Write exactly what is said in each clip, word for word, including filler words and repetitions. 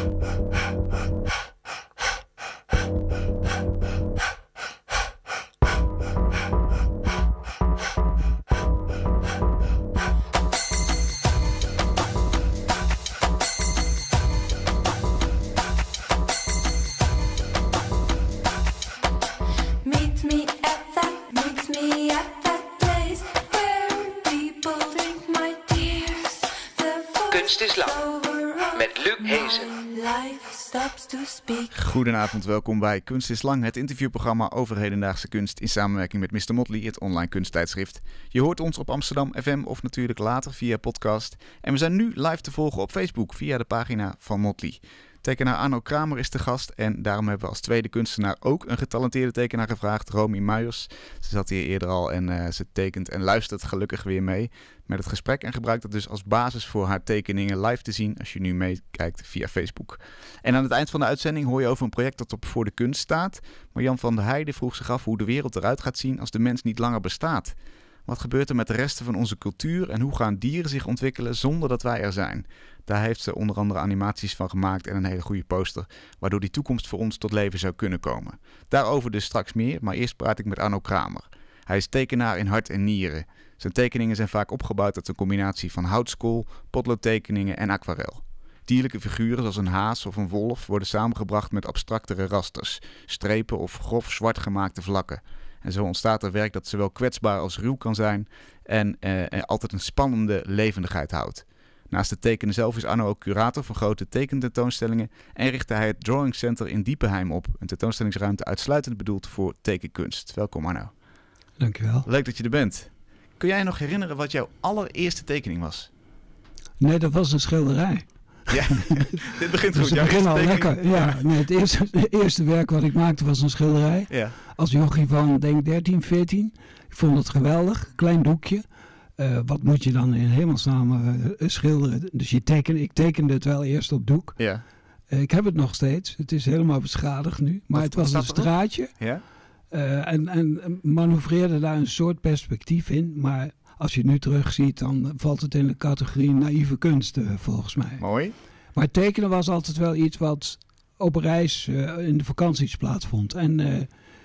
Kunst is lang, met Luc Hezen. Goedenavond, welkom bij Kunst is lang, het interviewprogramma over hedendaagse kunst in samenwerking met mister Motley, het online kunsttijdschrift. Je hoort ons op Amsterdam F M of natuurlijk later via podcast. En we zijn nu live te volgen op Facebook via de pagina van Motley. Tekenaar Arno Kramer is te gast en daarom hebben we als tweede kunstenaar ook een getalenteerde tekenaar gevraagd, Romy Muijers. Ze zat hier eerder al en uh, ze tekent en luistert gelukkig weer mee met het gesprek en gebruikt dat dus als basis voor haar tekeningen live te zien als je nu meekijkt via Facebook. En aan het eind van de uitzending hoor je over een project dat op Voor de Kunst staat. Maar Jan van der Heijden vroeg zich af hoe de wereld eruit gaat zien als de mens niet langer bestaat. Wat gebeurt er met de resten van onze cultuur en hoe gaan dieren zich ontwikkelen zonder dat wij er zijn? Daar heeft ze onder andere animaties van gemaakt en een hele goede poster, waardoor die toekomst voor ons tot leven zou kunnen komen. Daarover dus straks meer, maar eerst praat ik met Arno Kramer. Hij is tekenaar in hart en nieren. Zijn tekeningen zijn vaak opgebouwd uit een combinatie van houtskool, potloodtekeningen en aquarel. Dierlijke figuren zoals een haas of een wolf worden samengebracht met abstractere rasters, strepen of grof zwart gemaakte vlakken. En zo ontstaat er werk dat zowel kwetsbaar als ruw kan zijn en eh, altijd een spannende levendigheid houdt. Naast het tekenen zelf is Arno ook curator van grote tekententoonstellingen en richtte hij het Drawing Center in Diepenheim op. Een tentoonstellingsruimte uitsluitend bedoeld voor tekenkunst. Welkom Arno. Dankjewel. Leuk dat je er bent. Kun jij je nog herinneren wat jouw allereerste tekening was? Nee, dat was een schilderij. Ja, dit begint dus goed. Het begint al tekening... lekker. Ja, nee, het eerste, het eerste werk wat ik maakte was een schilderij. Ja. Als jochie van, denk dertien, veertien. Ik vond het geweldig. Klein doekje. Uh, wat moet je dan in hemelsnaam uh, schilderen? Dus je tekent, ik tekende het wel eerst op doek. Ja. Uh, ik heb het nog steeds. Het is helemaal beschadigd nu. Maar wat, het was een straatje. Ja? Uh, en, en manoeuvreerde daar een soort perspectief in. Maar als je het nu terugziet, dan valt het in de categorie naïeve kunst, uh, volgens mij. Mooi. Maar tekenen was altijd wel iets wat op reis uh, in de vakanties plaatsvond. En uh,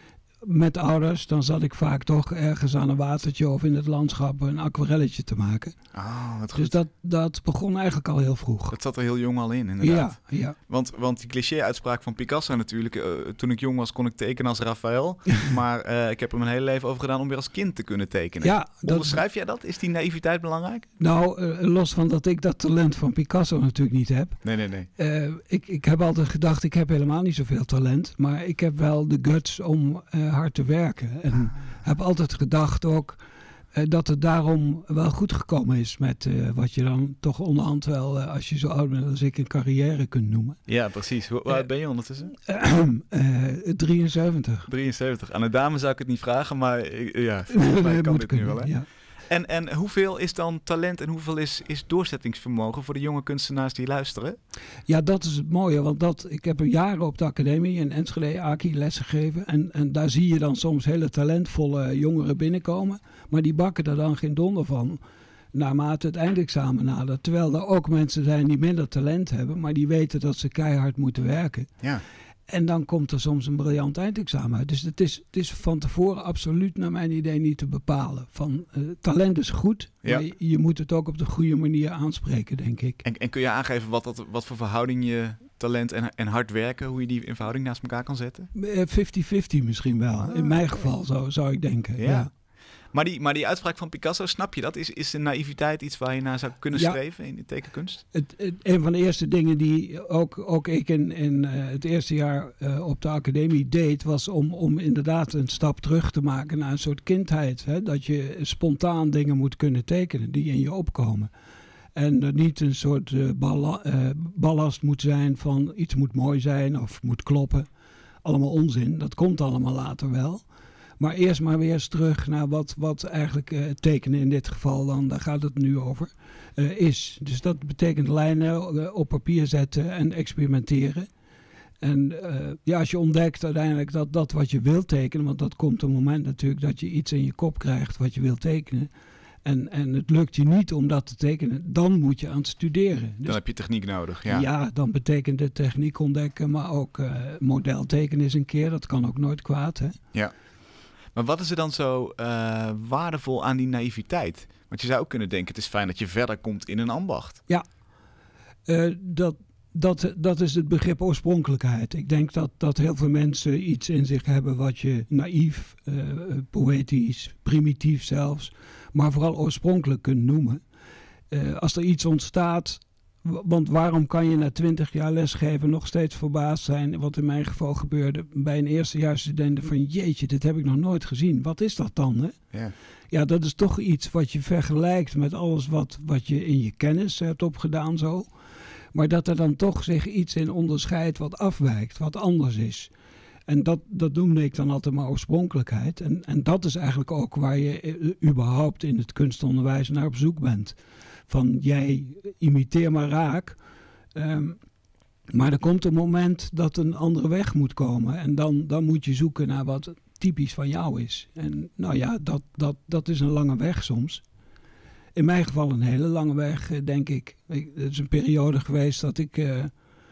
met ouders, dan zat ik vaak toch ergens aan een watertje of in het landschap een aquarelletje te maken. Oh, wat goed. Dus dat, dat begon eigenlijk al heel vroeg. Dat zat er heel jong al in, inderdaad. Ja, ja. Want, want die cliché-uitspraak van Picasso natuurlijk. Uh, toen ik jong was kon ik tekenen als Raphaël. maar uh, ik heb er mijn hele leven over gedaan om weer als kind te kunnen tekenen. Ja, Onderschrijf jij dat? Is die naïviteit belangrijk? Nou, uh, los van dat ik dat talent van Picasso natuurlijk niet heb. Nee, nee, nee. Uh, ik, ik heb altijd gedacht, ik heb helemaal niet zoveel talent. Maar ik heb wel de guts om uh, hard te werken. En ah. heb altijd gedacht ook uh, dat het daarom wel goed gekomen is met uh, wat je dan toch onderhand wel, uh, als je zo oud bent als ik, een carrière kunt noemen. Ja, precies. Hoe oud uh, ben je ondertussen? Uh, uh, drieënzeventig. drieënzeventig. Aan de dame zou ik het niet vragen, maar uh, ja, volgens mij kan dit kunnen, nu wel, hè? Ja. En, en hoeveel is dan talent en hoeveel is, is doorzettingsvermogen voor de jonge kunstenaars die luisteren? Ja, dat is het mooie. Want dat, ik heb jaren op de academie in Enschede, Aki, lessen gegeven. En, en daar zie je dan soms hele talentvolle jongeren binnenkomen. Maar die bakken er dan geen donder van naarmate het eindexamen nadert. Terwijl er ook mensen zijn die minder talent hebben, maar die weten dat ze keihard moeten werken. Ja. En dan komt er soms een briljant eindexamen uit. Dus het is, het is van tevoren absoluut naar mijn idee niet te bepalen. Van, uh, talent is goed, ja. maar je, je moet het ook op de goede manier aanspreken, denk ik. En, en kun je aangeven wat, dat, wat voor verhouding je talent en, en hard werken, hoe je die in verhouding naast elkaar kan zetten? vijftig vijftig misschien wel. Ah, in mijn okay. geval zo, zou ik denken, ja. ja. Maar die, maar die uitspraak van Picasso, snap je dat? Is, is de naïviteit iets waar je naar zou kunnen ja. streven in de tekenkunst? Het, het, een van de eerste dingen die ook, ook ik in, in uh, het eerste jaar uh, op de academie deed, was om, om inderdaad een stap terug te maken naar een soort kindheid. Hè? Dat je spontaan dingen moet kunnen tekenen die in je opkomen. En er niet een soort uh, balla, uh, ballast moet zijn van iets moet mooi zijn of moet kloppen. Allemaal onzin, dat komt allemaal later wel. Maar eerst maar weer eens terug naar wat, wat eigenlijk uh, tekenen in dit geval, dan, daar gaat het nu over, uh, is. Dus dat betekent lijnen uh, op papier zetten en experimenteren. En uh, ja, als je ontdekt uiteindelijk dat dat wat je wilt tekenen, want dat komt een moment natuurlijk dat je iets in je kop krijgt wat je wilt tekenen. En, en het lukt je niet om dat te tekenen, dan moet je aan het studeren. Dus dan heb je techniek nodig. Ja, ja dan betekent het techniek ontdekken, maar ook uh, model tekenen eens een keer. Dat kan ook nooit kwaad, hè? Ja. Maar wat is er dan zo uh, waardevol aan die naïviteit? Want je zou ook kunnen denken, het is fijn dat je verder komt in een ambacht. Ja, uh, dat, dat, dat is het begrip oorspronkelijkheid. Ik denk dat, dat heel veel mensen iets in zich hebben wat je naïef, uh, poëtisch, primitief zelfs, maar vooral oorspronkelijk kunt noemen. Uh, als er iets ontstaat, want waarom kan je na twintig jaar lesgeven nog steeds verbaasd zijn, wat in mijn geval gebeurde, bij een eerstejaarsstudent van jeetje, dit heb ik nog nooit gezien. Wat is dat dan? Hè? Ja. Ja, dat is toch iets wat je vergelijkt met alles wat, wat je in je kennis hebt opgedaan zo. Maar dat er dan toch zich iets in onderscheidt wat afwijkt, wat anders is. En dat, dat noemde ik dan altijd maar oorspronkelijkheid. En, en dat is eigenlijk ook waar je uh, überhaupt in het kunstonderwijs naar op zoek bent. Van jij imiteer maar raak. Um, maar er komt een moment dat een andere weg moet komen. En dan, dan moet je zoeken naar wat typisch van jou is. En nou ja, dat, dat, dat is een lange weg soms. In mijn geval een hele lange weg, denk ik. ik het is een periode geweest dat ik... Uh,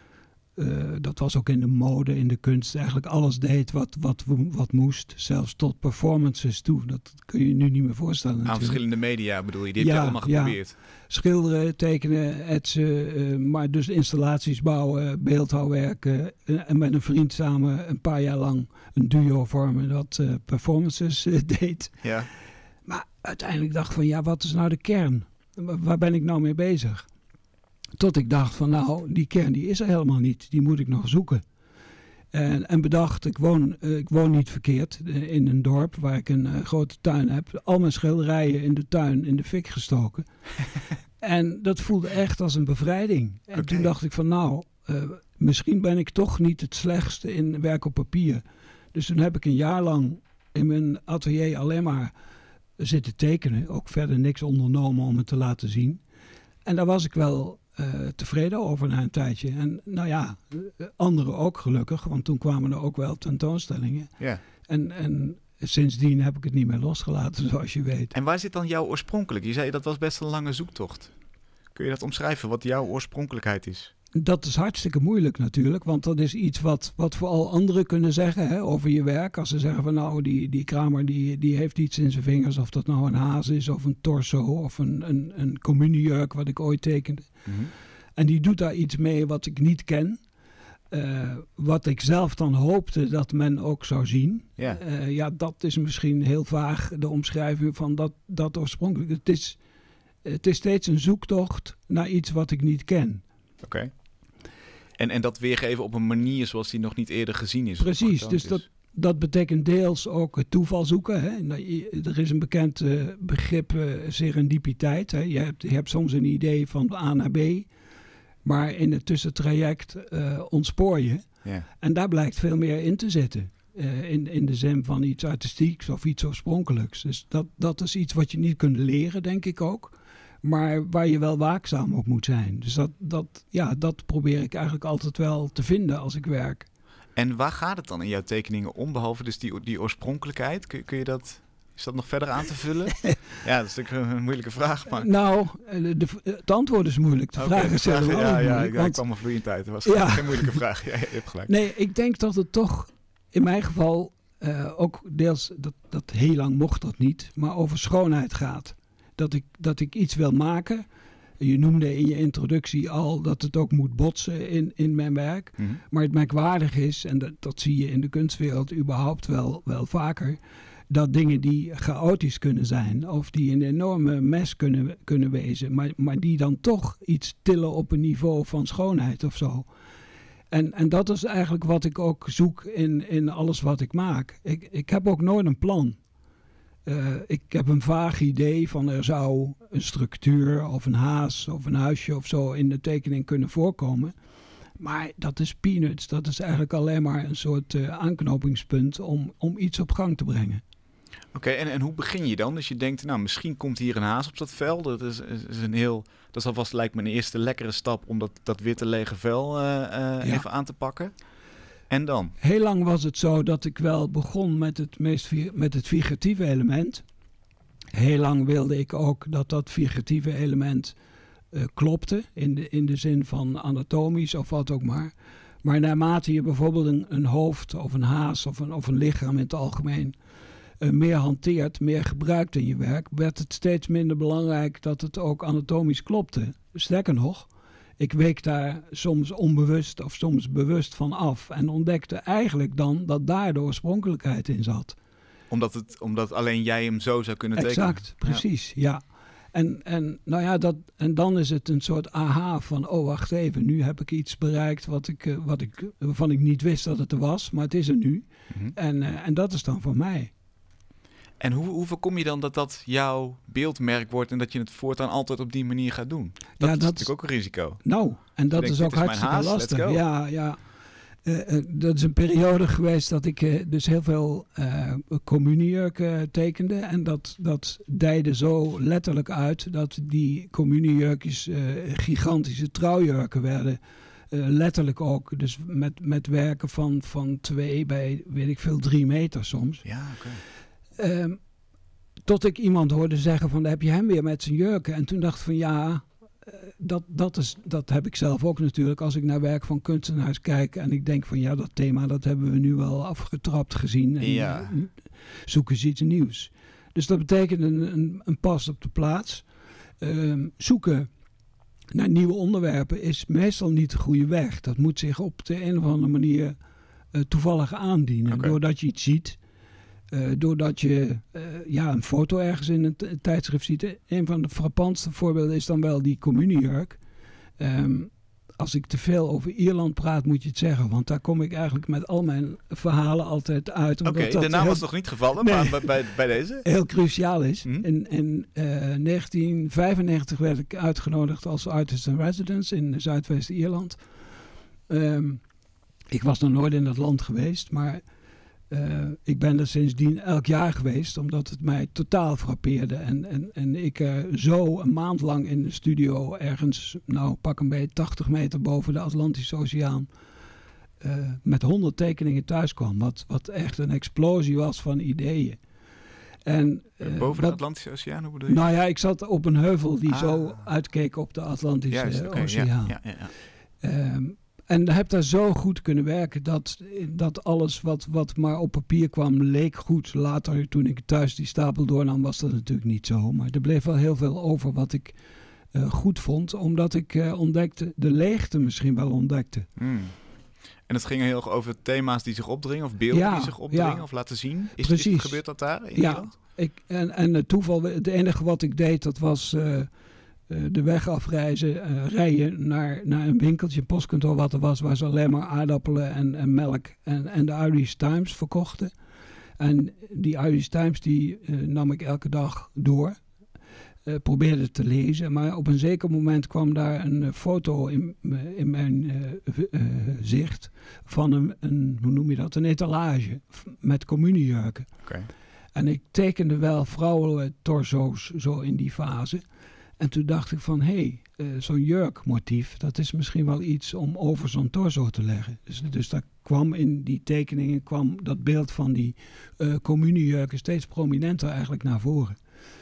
Uh, dat was ook in de mode, in de kunst. Eigenlijk alles deed wat, wat, wat moest. Zelfs tot performances toe. Dat kun je nu niet meer voorstellen Aan natuurlijk. verschillende media bedoel je? Die heb ja, je allemaal geprobeerd. Ja. Schilderen, tekenen, etsen. Uh, maar dus installaties bouwen, beeldhouwwerken. Uh, en met een vriend samen een paar jaar lang een duo vormen dat uh, performances uh, deed. Ja. Maar uiteindelijk dacht ik van ja, wat is nou de kern? Waar ben ik nou mee bezig? Tot ik dacht van nou, die kern die is er helemaal niet. Die moet ik nog zoeken. En, en bedacht, ik woon, uh, ik woon niet verkeerd uh, in een dorp waar ik een uh, grote tuin heb. Al mijn schilderijen in de tuin in de fik gestoken. En dat voelde echt als een bevrijding. En okay. Toen dacht ik van nou, uh, misschien ben ik toch niet het slechtste in werk op papier. Dus toen heb ik een jaar lang in mijn atelier alleen maar zitten tekenen. Ook verder niks ondernomen om het te laten zien. En daar was ik wel uh, tevreden over na een tijdje. En nou ja, anderen ook gelukkig, want toen kwamen er ook wel tentoonstellingen. Ja. En, en sindsdien heb ik het niet meer losgelaten, zoals je weet. En waar zit dan jouw oorspronkelijk? Je zei dat was best een lange zoektocht. Kun je dat omschrijven, wat jouw oorspronkelijkheid is? Dat is hartstikke moeilijk natuurlijk, want dat is iets wat, wat vooral anderen kunnen zeggen hè, over je werk. Als ze zeggen van nou, die, die Kramer die, die heeft iets in zijn vingers, of dat nou een haas is of een torso of een, een, een communiejurk wat ik ooit tekende. Mm-hmm. En die doet daar iets mee wat ik niet ken. Uh, wat ik zelf dan hoopte dat men ook zou zien. Yeah. Uh, ja, dat is misschien heel vaag de omschrijving van dat, dat oorspronkelijk. Het is, het is steeds een zoektocht naar iets wat ik niet ken. Oké. Okay. En, en dat weergeven op een manier zoals die nog niet eerder gezien is. Precies, dus dat, dat betekent deels ook het toeval zoeken. Hè. Er is een bekend uh, begrip uh, serendipiteit. Hè. Je, hebt, je hebt soms een idee van A naar B, maar in het tussentraject uh, ontspoor je. Yeah. En daar blijkt veel meer in te zitten. Uh, in, in de zin van iets artistieks of iets oorspronkelijks. Dus dat, dat is iets wat je niet kunt leren, denk ik ook. Maar waar je wel waakzaam op moet zijn. Dus dat, dat, ja, dat probeer ik eigenlijk altijd wel te vinden als ik werk. En waar gaat het dan in jouw tekeningen om? Behalve dus die, die oorspronkelijkheid. Kun, kun je dat, is dat nog verder aan te vullen? Ja, dat is natuurlijk een moeilijke vraag. Maar... Nou, de, de, het antwoord is moeilijk. De okay, vraag is helemaal ja, ja, moeilijk. Ja, want... ik kwam maar vloeiend uit. Dat was ja. geen moeilijke vraag. Ja, je hebt gelijk. Nee, ik denk dat het toch in mijn geval uh, ook deels, dat, dat heel lang mocht dat niet, maar over schoonheid gaat. Dat ik, dat ik iets wil maken. Je noemde in je introductie al dat het ook moet botsen in, in mijn werk. Mm-hmm. Maar het merkwaardig is, en dat, dat zie je in de kunstwereld überhaupt wel, wel vaker, dat dingen die chaotisch kunnen zijn of die een enorme mes kunnen, kunnen wezen, maar, maar die dan toch iets tillen op een niveau van schoonheid of zo. En, en dat is eigenlijk wat ik ook zoek in, in alles wat ik maak. Ik, ik heb ook nooit een plan. Uh, ik heb een vaag idee van er zou een structuur of een haas of een huisje of zo in de tekening kunnen voorkomen. Maar dat is peanuts. Dat is eigenlijk alleen maar een soort uh, aanknopingspunt om, om iets op gang te brengen. Oké, okay, en, en hoe begin je dan? Dus je denkt, nou misschien komt hier een haas op dat vel. Dat is, is een heel, dat is alvast lijkt me een eerste lekkere stap om dat, dat witte lege vel uh, uh, ja. even aan te pakken. En dan? Heel lang was het zo dat ik wel begon met het, meest, met het figuratieve element. Heel lang wilde ik ook dat dat figuratieve element uh, klopte. In de, in de zin van anatomisch of wat ook maar. Maar naarmate je bijvoorbeeld een, een hoofd of een haas of een, of een lichaam in het algemeen uh, meer hanteert, meer gebruikt in je werk, werd het steeds minder belangrijk dat het ook anatomisch klopte. Sterker nog, ik week daar soms onbewust of soms bewust van af en ontdekte eigenlijk dan dat daar de oorspronkelijkheid in zat. Omdat, het, omdat alleen jij hem zo zou kunnen tekenen? Exact, precies, ja. ja. En, en, nou ja, dat, en dan is het een soort aha van, oh wacht even, nu heb ik iets bereikt wat ik, wat ik, waarvan ik niet wist dat het er was, maar het is er nu. Mm-hmm. En, uh, en dat is dan voor mij. En hoe, hoe voorkom je dan dat dat jouw beeldmerk wordt en dat je het voortaan altijd op die manier gaat doen? Dat ja, is dat natuurlijk ook een risico. Nou, en dat is ook hartstikke lastig. Ja, ja. Uh, uh, dat is een periode geweest dat ik uh, dus heel veel uh, communiejurken tekende. En dat, dat dijde zo letterlijk uit dat die communiejurkjes uh, gigantische trouwjurken werden. Uh, letterlijk ook. Dus met, met werken van, van twee bij, weet ik veel, drie meter soms. Ja, oké. Okay. Uh, tot ik iemand hoorde zeggen van, daar heb je hem weer met zijn jurken. En toen dacht ik van, ja... Dat, dat, is, dat heb ik zelf ook natuurlijk als ik naar werk van kunstenaars kijk en ik denk van ja, dat thema dat hebben we nu wel afgetrapt gezien en ja. uh, zoeken ze iets nieuws. Dus dat betekent een, een, een pas op de plaats. Uh, zoeken naar nieuwe onderwerpen is meestal niet de goede weg. Dat moet zich op de een of andere manier uh, toevallig aandienen. Okay. Doordat je iets ziet. Uh, doordat je uh, ja, een foto ergens in een, t- een tijdschrift ziet. Een van de frappantste voorbeelden is dan wel die communiejurk. Um, als ik te veel over Ierland praat, moet je het zeggen. Want daar kom ik eigenlijk met al mijn verhalen altijd uit. Oké, okay, de naam heel, was nog niet gevallen, nee, maar bij, bij, bij deze? Heel cruciaal is. Hmm? In, in uh, negentien vijfennegentig werd ik uitgenodigd als artist in residence in Zuidwest-Ierland. Um, ik was nog nooit in dat land geweest, maar... Uh, ik ben er sindsdien elk jaar geweest, omdat het mij totaal frappeerde. En, en, en ik uh, zo een maand lang in de studio ergens, nou pak een beetje tachtig meter boven de Atlantische Oceaan, uh, met honderd tekeningen thuis kwam. Wat, wat echt een explosie was van ideeën. En, uh, boven wat, de Atlantische Oceaan, hoe bedoel je? Nou ja, ik zat op een heuvel die ah. zo uitkeek op de Atlantische Juist, okay, Oceaan. Ja, ja, ja. Um, En heb daar zo goed kunnen werken dat, dat alles wat, wat maar op papier kwam leek goed. Later, toen ik thuis die stapel doornam, was dat natuurlijk niet zo. Maar er bleef wel heel veel over wat ik uh, goed vond. Omdat ik uh, ontdekte, de leegte misschien wel ontdekte. Mm. En het ging heel erg over thema's die zich opdringen of beelden ja, die zich opdringen ja. of laten zien. Is, Precies. Is, gebeurt dat daar in ja. Nederland? Ik, en, en het toeval, het enige wat ik deed, dat was... Uh, de weg afreizen, uh, rijden naar, naar een winkeltje, een postkantoor wat er was, waar ze alleen maar aardappelen en, en melk en, en de Irish Times verkochten. En die Irish Times die uh, nam ik elke dag door, uh, probeerde te lezen, maar op een zeker moment kwam daar een uh, foto in, uh, in mijn uh, uh, zicht van een, een, hoe noem je dat, een etalage met communiejurken. Okay. En ik tekende wel vrouwen torso's zo in die fase. En toen dacht ik van, hé, hey, uh, zo'n jurkmotief, dat is misschien wel iets om over zo'n torso te leggen. Dus, dus daar kwam in die tekeningen, kwam dat beeld van die uh, communiejurken steeds prominenter eigenlijk naar voren.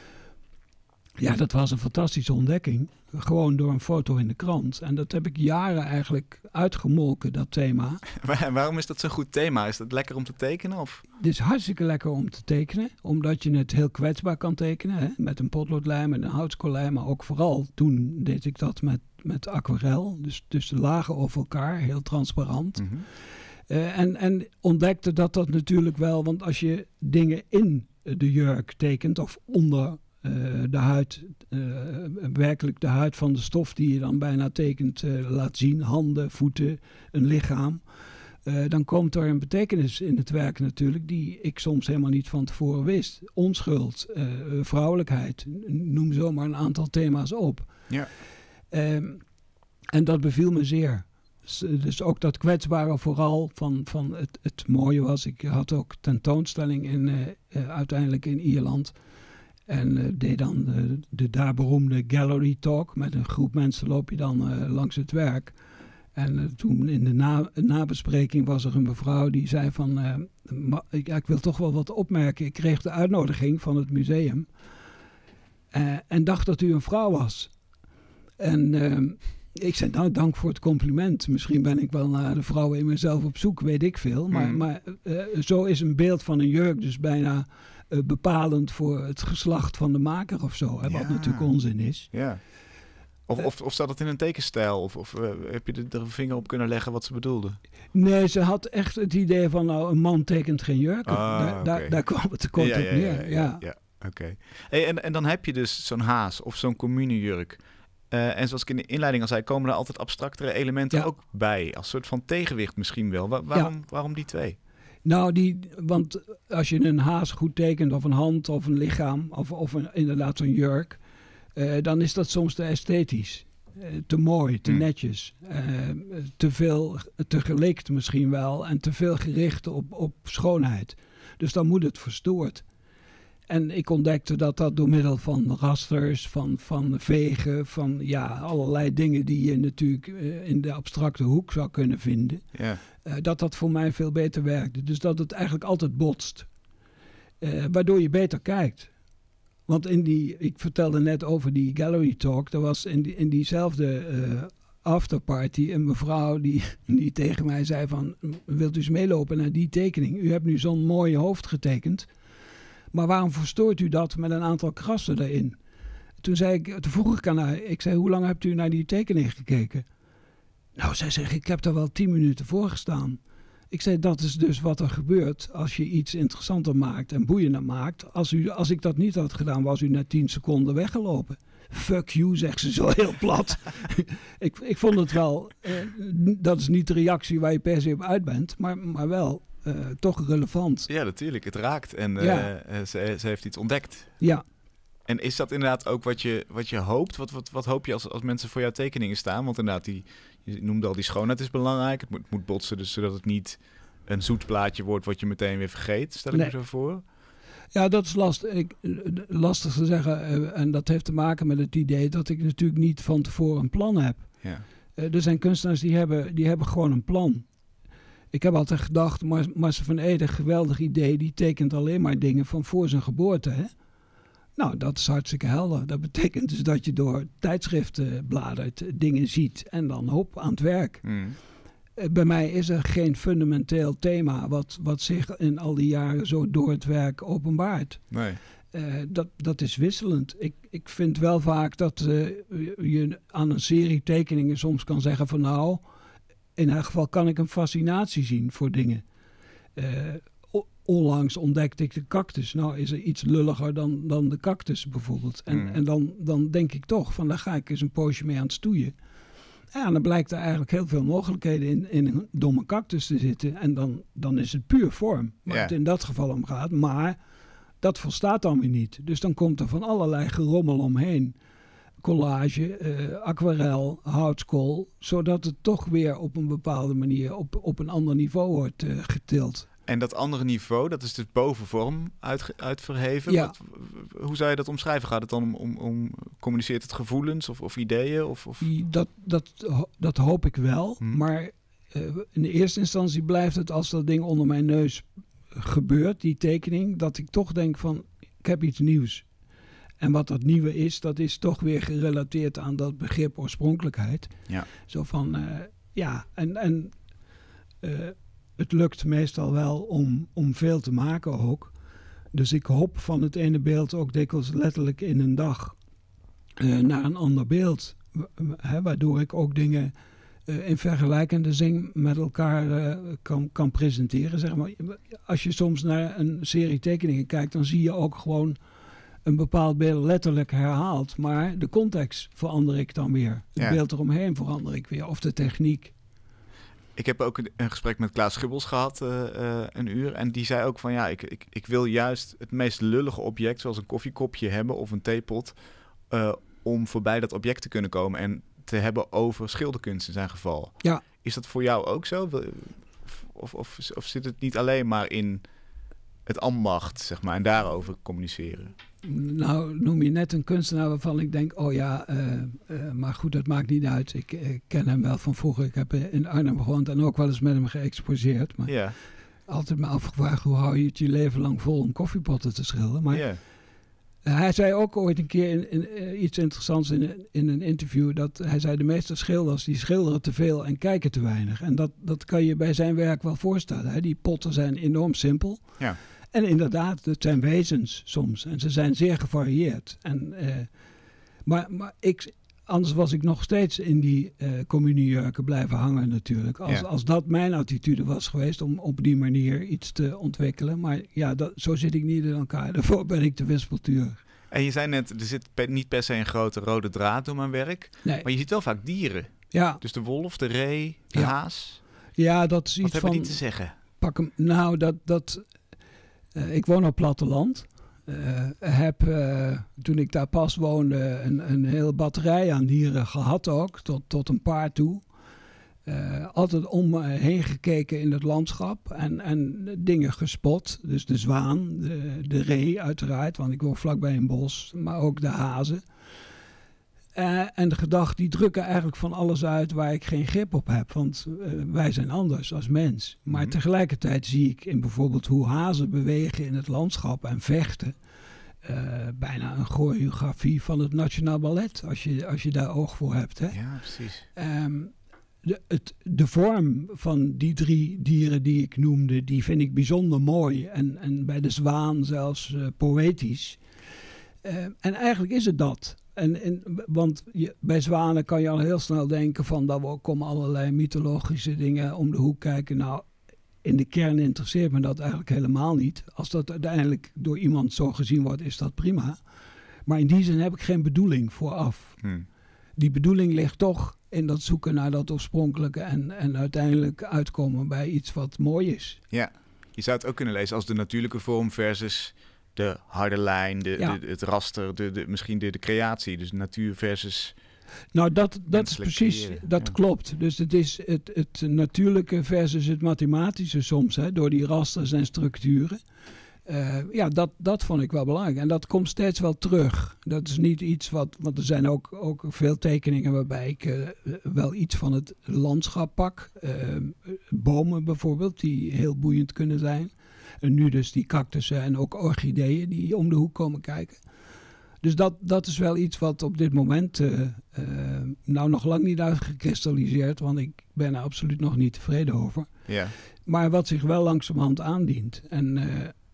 Ja, dat was een fantastische ontdekking. Gewoon door een foto in de krant. En dat heb ik jaren eigenlijk uitgemolken, dat thema. En waarom is dat zo'n goed thema? Is dat lekker om te tekenen? Of? Het is hartstikke lekker om te tekenen. Omdat je het heel kwetsbaar kan tekenen. Hè? Met een potloodlijm en een houtskoollijm. Maar ook vooral, toen deed ik dat met, met aquarel. Dus, dus de lagen over elkaar, heel transparant. Mm-hmm. Uh, en, en ontdekte dat dat natuurlijk wel... Want als je dingen in de jurk tekent of onder... Uh, de huid, uh, werkelijk de huid van de stof die je dan bijna tekent uh, laat zien. Handen, voeten, een lichaam. Uh, dan komt er een betekenis in het werk natuurlijk die ik soms helemaal niet van tevoren wist. Onschuld, uh, vrouwelijkheid, noem zomaar een aantal thema's op. Ja. Um, en dat beviel me zeer. Dus ook dat kwetsbare vooral van, van het, het mooie was. Ik had ook tentoonstelling in, uh, uh, uiteindelijk in Ierland. En uh, deed dan de, de daar beroemde gallery talk. Met een groep mensen loop je dan uh, langs het werk. En uh, toen in de na, nabespreking was er een mevrouw die zei van... Uh, ma, ik, ja, ik wil toch wel wat opmerken. Ik kreeg de uitnodiging van het museum. Uh, en dacht dat u een vrouw was. En uh, ik zei, nou, dank voor het compliment. Misschien ben ik wel naar de vrouwen in mezelf op zoek, weet ik veel. Maar, mm. maar uh, zo is een beeld van een jurk dus bijna uh, bepalend voor het geslacht van de maker of zo. Hè, wat ja. natuurlijk onzin is. Ja. Of, of, of zat het in een tekenstijl? Of, of uh, heb je er een vinger op kunnen leggen wat ze bedoelde? Nee, ze had echt het idee van, nou, een man tekent geen jurken. Ah, daar, okay. daar, daar kwam het tekort ja, op ja, neer. Ja, ja, ja, ja. Oké. Okay. Hey, en, en dan heb je dus zo'n haas of zo'n communiejurk. Uh, en zoals ik in de inleiding al zei, komen er altijd abstractere elementen ja. ook bij. Als soort van tegenwicht misschien wel. Wa- waarom, ja. waarom die twee? Nou, die, want als je een haas goed tekent, of een hand, of een lichaam, of, of een, inderdaad zo'n jurk, uh, dan is dat soms te esthetisch. Uh, te mooi, te hmm. netjes. Uh, te veel, te gelikt misschien wel. En te veel gericht op, op schoonheid. Dus dan moet het verstoord. En ik ontdekte dat dat door middel van rasters, van, van vegen, van ja, allerlei dingen die je natuurlijk uh, in de abstracte hoek zou kunnen vinden. Yeah. Uh, dat dat voor mij veel beter werkte. Dus dat het eigenlijk altijd botst. Uh, waardoor je beter kijkt. Want in die, ik vertelde net over die gallery talk. Er was in, die, in diezelfde uh, afterparty een mevrouw die, die tegen mij zei van, wilt u eens meelopen naar die tekening? U hebt nu zo'n mooie hoofd getekend. Maar waarom verstoort u dat met een aantal krassen erin? Toen, zei ik, toen vroeg ik aan haar, ik zei, hoe lang hebt u naar die tekening gekeken? Nou, zij zegt, ik heb daar wel tien minuten voor gestaan. Ik zei, dat is dus wat er gebeurt als je iets interessanter maakt en boeiender maakt. Als, u, als ik dat niet had gedaan, was u na tien seconden weggelopen. Fuck you, zegt ze zo heel plat. ik, ik vond het wel, uh, dat is niet de reactie waar je per se op uit bent, maar, maar wel uh, toch relevant. Ja, natuurlijk, het raakt en uh, ja. uh, ze, ze heeft iets ontdekt. Ja. En is dat inderdaad ook wat je, wat je hoopt? Wat, wat, wat hoop je als, als mensen voor jouw tekeningen staan? Want inderdaad, die, je noemde al die schoonheid is belangrijk. Het moet, het moet botsen, dus zodat het niet een zoet plaatje wordt wat je meteen weer vergeet. Stel ik nee. me zo voor. Ja, dat is lastig, ik, lastig te zeggen. Uh, en dat heeft te maken met het idee dat ik natuurlijk niet van tevoren een plan heb. Ja. Uh, er zijn kunstenaars die hebben, die hebben gewoon een plan. Ik heb altijd gedacht, Marcel van Ede, geweldig idee, die tekent alleen maar dingen van voor zijn geboorte, hè? Nou, dat is hartstikke helder. Dat betekent dus dat je door tijdschriften bladert, dingen ziet en dan hop aan het werk. Mm. Bij mij is er geen fundamenteel thema wat, wat zich in al die jaren zo door het werk openbaart. Nee. Uh, dat, dat is wisselend. Ik, ik vind wel vaak dat uh, je aan een serie tekeningen soms kan zeggen van nou, in elk geval kan ik een fascinatie zien voor dingen. Uh, Onlangs ontdekte ik de cactus. Nou is er iets lulliger dan, dan de cactus bijvoorbeeld. En, mm. en dan, dan denk ik toch van daar ga ik eens een poosje mee aan het stoeien. Ja, en dan blijkt er eigenlijk heel veel mogelijkheden in, in een domme cactus te zitten. En dan, dan is het puur vorm waar yeah. het in dat geval om gaat. Maar dat volstaat dan weer niet. Dus dan komt er van allerlei gerommel omheen. Collage, uh, aquarel, houtskool. Zodat het toch weer op een bepaalde manier op, op een ander niveau wordt uh, getild. En dat andere niveau, dat is dus boven vorm uit, uitverheven. Ja. Wat, hoe zou je dat omschrijven? Gaat het dan om, om, om communiceert het gevoelens of, of ideeën? Of, of? Dat, dat, dat hoop ik wel. Hmm. Maar uh, in de eerste instantie blijft het als dat ding onder mijn neus gebeurt, die tekening, dat ik toch denk van, ik heb iets nieuws. En wat dat nieuwe is, dat is toch weer gerelateerd aan dat begrip oorspronkelijkheid. Ja. Zo van, uh, ja, en... en uh, het lukt meestal wel om, om veel te maken ook. Dus ik hop van het ene beeld ook dikwijls letterlijk in een dag uh, naar een ander beeld. Hè, waardoor ik ook dingen uh, in vergelijkende zin met elkaar uh, kan, kan presenteren. Zeg maar. Als je soms naar een serie tekeningen kijkt, dan zie je ook gewoon een bepaald beeld letterlijk herhaald. Maar de context verander ik dan weer. Het ja. beeld eromheen verander ik weer. Of de techniek. Ik heb ook een, een gesprek met Klaas Schibbels gehad, uh, uh, een uur. En die zei ook van ja, ik, ik, ik wil juist het meest lullige object, zoals een koffiekopje hebben of een theepot, uh, om voorbij dat object te kunnen komen en te hebben over schilderkunst in zijn geval. Ja. Is dat voor jou ook zo? Of, of, of zit het niet alleen maar in het ambacht, zeg maar, en daarover communiceren? Nou, noem je net een kunstenaar waarvan ik denk, oh ja, uh, uh, maar goed, dat maakt niet uit. Ik, ik ken hem wel van vroeger. Ik heb in Arnhem gewoond en ook wel eens met hem geëxposeerd. Maar yeah. altijd me afgevraagd, hoe hou je het je leven lang vol om koffiepotten te schilderen? Maar yeah. Uh, hij zei ook ooit een keer in, in, uh, iets interessants in, in een interview. Dat hij zei de meeste schilders die schilderen te veel en kijken te weinig. En dat, dat kan je bij zijn werk wel voorstellen. Hè? Die potten zijn enorm simpel. Ja. En inderdaad, het zijn wezens soms. En ze zijn zeer gevarieerd. En, uh, maar maar ik, anders was ik nog steeds in die uh, communiejurken blijven hangen natuurlijk. Als, Ja. als dat mijn attitude was geweest om op die manier iets te ontwikkelen. Maar ja, dat, zo zit ik niet in elkaar. Daarvoor ben ik te wispelturig. En je zei net, er zit per, niet per se een grote rode draad door mijn werk. Nee. Maar je ziet wel vaak dieren. Ja, Dus de wolf, de ree, de Ja. haas. ja, dat is Wat iets hebben van... die te zeggen? Pak hem. Nou, dat... dat uh, ik woon op platteland. Uh, heb uh, toen ik daar pas woonde een, een hele batterij aan dieren gehad ook. Tot, tot een paar toe. Uh, altijd om me heen gekeken in het landschap. En, en dingen gespot. Dus de zwaan, de, de ree uiteraard. Want ik woon vlakbij een bos. Maar ook de hazen. Uh, en de gedachten die drukken eigenlijk van alles uit waar ik geen grip op heb. Want uh, wij zijn anders als mens. Maar Mm-hmm. tegelijkertijd zie ik in bijvoorbeeld hoe hazen bewegen in het landschap en vechten. Uh, bijna een choreografie van het Nationaal Ballet. Als je, als je daar oog voor hebt. Hè? Ja, precies. Um, de, het, de vorm van die drie dieren die ik noemde, die vind ik bijzonder mooi. En, en bij de zwaan zelfs uh, poëtisch. Uh, en eigenlijk is het dat. En, en, want je, bij zwanen kan je al heel snel denken van... daar komen allerlei mythologische dingen om de hoek kijken. Nou, in de kern interesseert me dat eigenlijk helemaal niet. Als dat uiteindelijk door iemand zo gezien wordt, is dat prima. Maar in die zin heb ik geen bedoeling vooraf. Hmm. Die bedoeling ligt toch in dat zoeken naar dat oorspronkelijke... en, en uiteindelijk uitkomen bij iets wat mooi is. Ja, je zou het ook kunnen lezen als de natuurlijke vorm versus... de harde lijn, de, Ja. de, het raster, de, de, misschien de, de creatie. Dus natuur versus... Nou, dat, dat is Menselijk precies, creëren, dat ja. klopt. Dus het is het, het natuurlijke versus het mathematische soms, hè, door die rasters en structuren. Uh, ja, dat, dat vond ik wel belangrijk. En dat komt steeds wel terug. Dat is niet iets wat, want er zijn ook, ook veel tekeningen waarbij ik uh, wel iets van het landschap pak. Uh, bomen bijvoorbeeld, die heel boeiend kunnen zijn. En nu dus die cactussen en ook orchideeën die om de hoek komen kijken. Dus dat, dat is wel iets wat op dit moment uh, uh, nou nog lang niet uitgekristalliseerd, want ik ben er absoluut nog niet tevreden over. Ja. Maar wat zich wel langzamerhand aandient. En uh,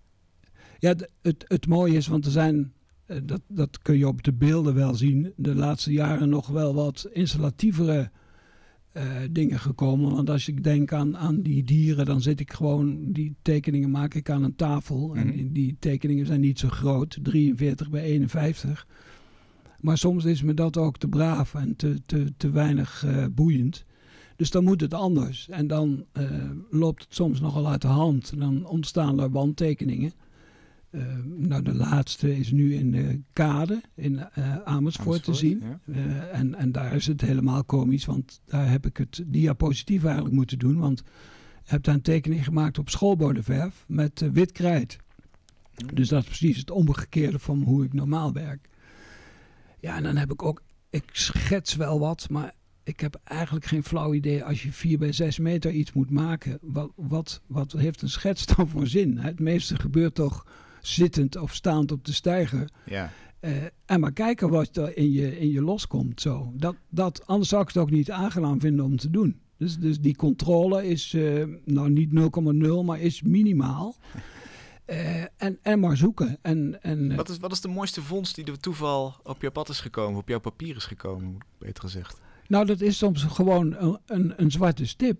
ja, d- het, het mooie is, want er zijn, uh, dat, dat kun je op de beelden wel zien, de laatste jaren nog wel wat installatievere uh, dingen gekomen. Want als ik denk aan, aan die dieren, dan zit ik gewoon, die tekeningen maak ik aan een tafel. Mm. En die, die tekeningen zijn niet zo groot, drieënveertig bij eenenvijftig. Maar soms is me dat ook te braaf en te, te, te weinig uh, boeiend. Dus dan moet het anders. En dan uh, loopt het soms nogal uit de hand. Dan ontstaan er wandtekeningen. Uh, nou, de laatste is nu in de Kade in uh, Amersfoort, Amersfoort, te zien. ja. Uh, en, en daar is het helemaal komisch, want daar heb ik het diapositief eigenlijk moeten doen. Want ik heb daar een tekening gemaakt op schoolbordenverf met uh, wit krijt. Dus dat is precies het omgekeerde van hoe ik normaal werk. Ja, en dan heb ik ook, ik schets wel wat, maar ik heb eigenlijk geen flauw idee als je vier bij zes meter iets moet maken. Wat, wat, wat heeft een schets dan voor zin? Het meeste gebeurt toch zittend of staand op de steiger. Ja. Uh, en maar kijken wat er in je, in je loskomt. Zo. Dat, dat, anders zou ik het ook niet aangenaam vinden om te doen. Dus, dus die controle is, uh, nou niet nul komma nul, maar is minimaal. Uh, en, en maar zoeken. En, en, uh, Wat is, wat is de mooiste vondst die door toeval op jouw pad is gekomen, op jouw papier is gekomen, beter gezegd? Nou, dat is soms gewoon een, een, een zwarte stip.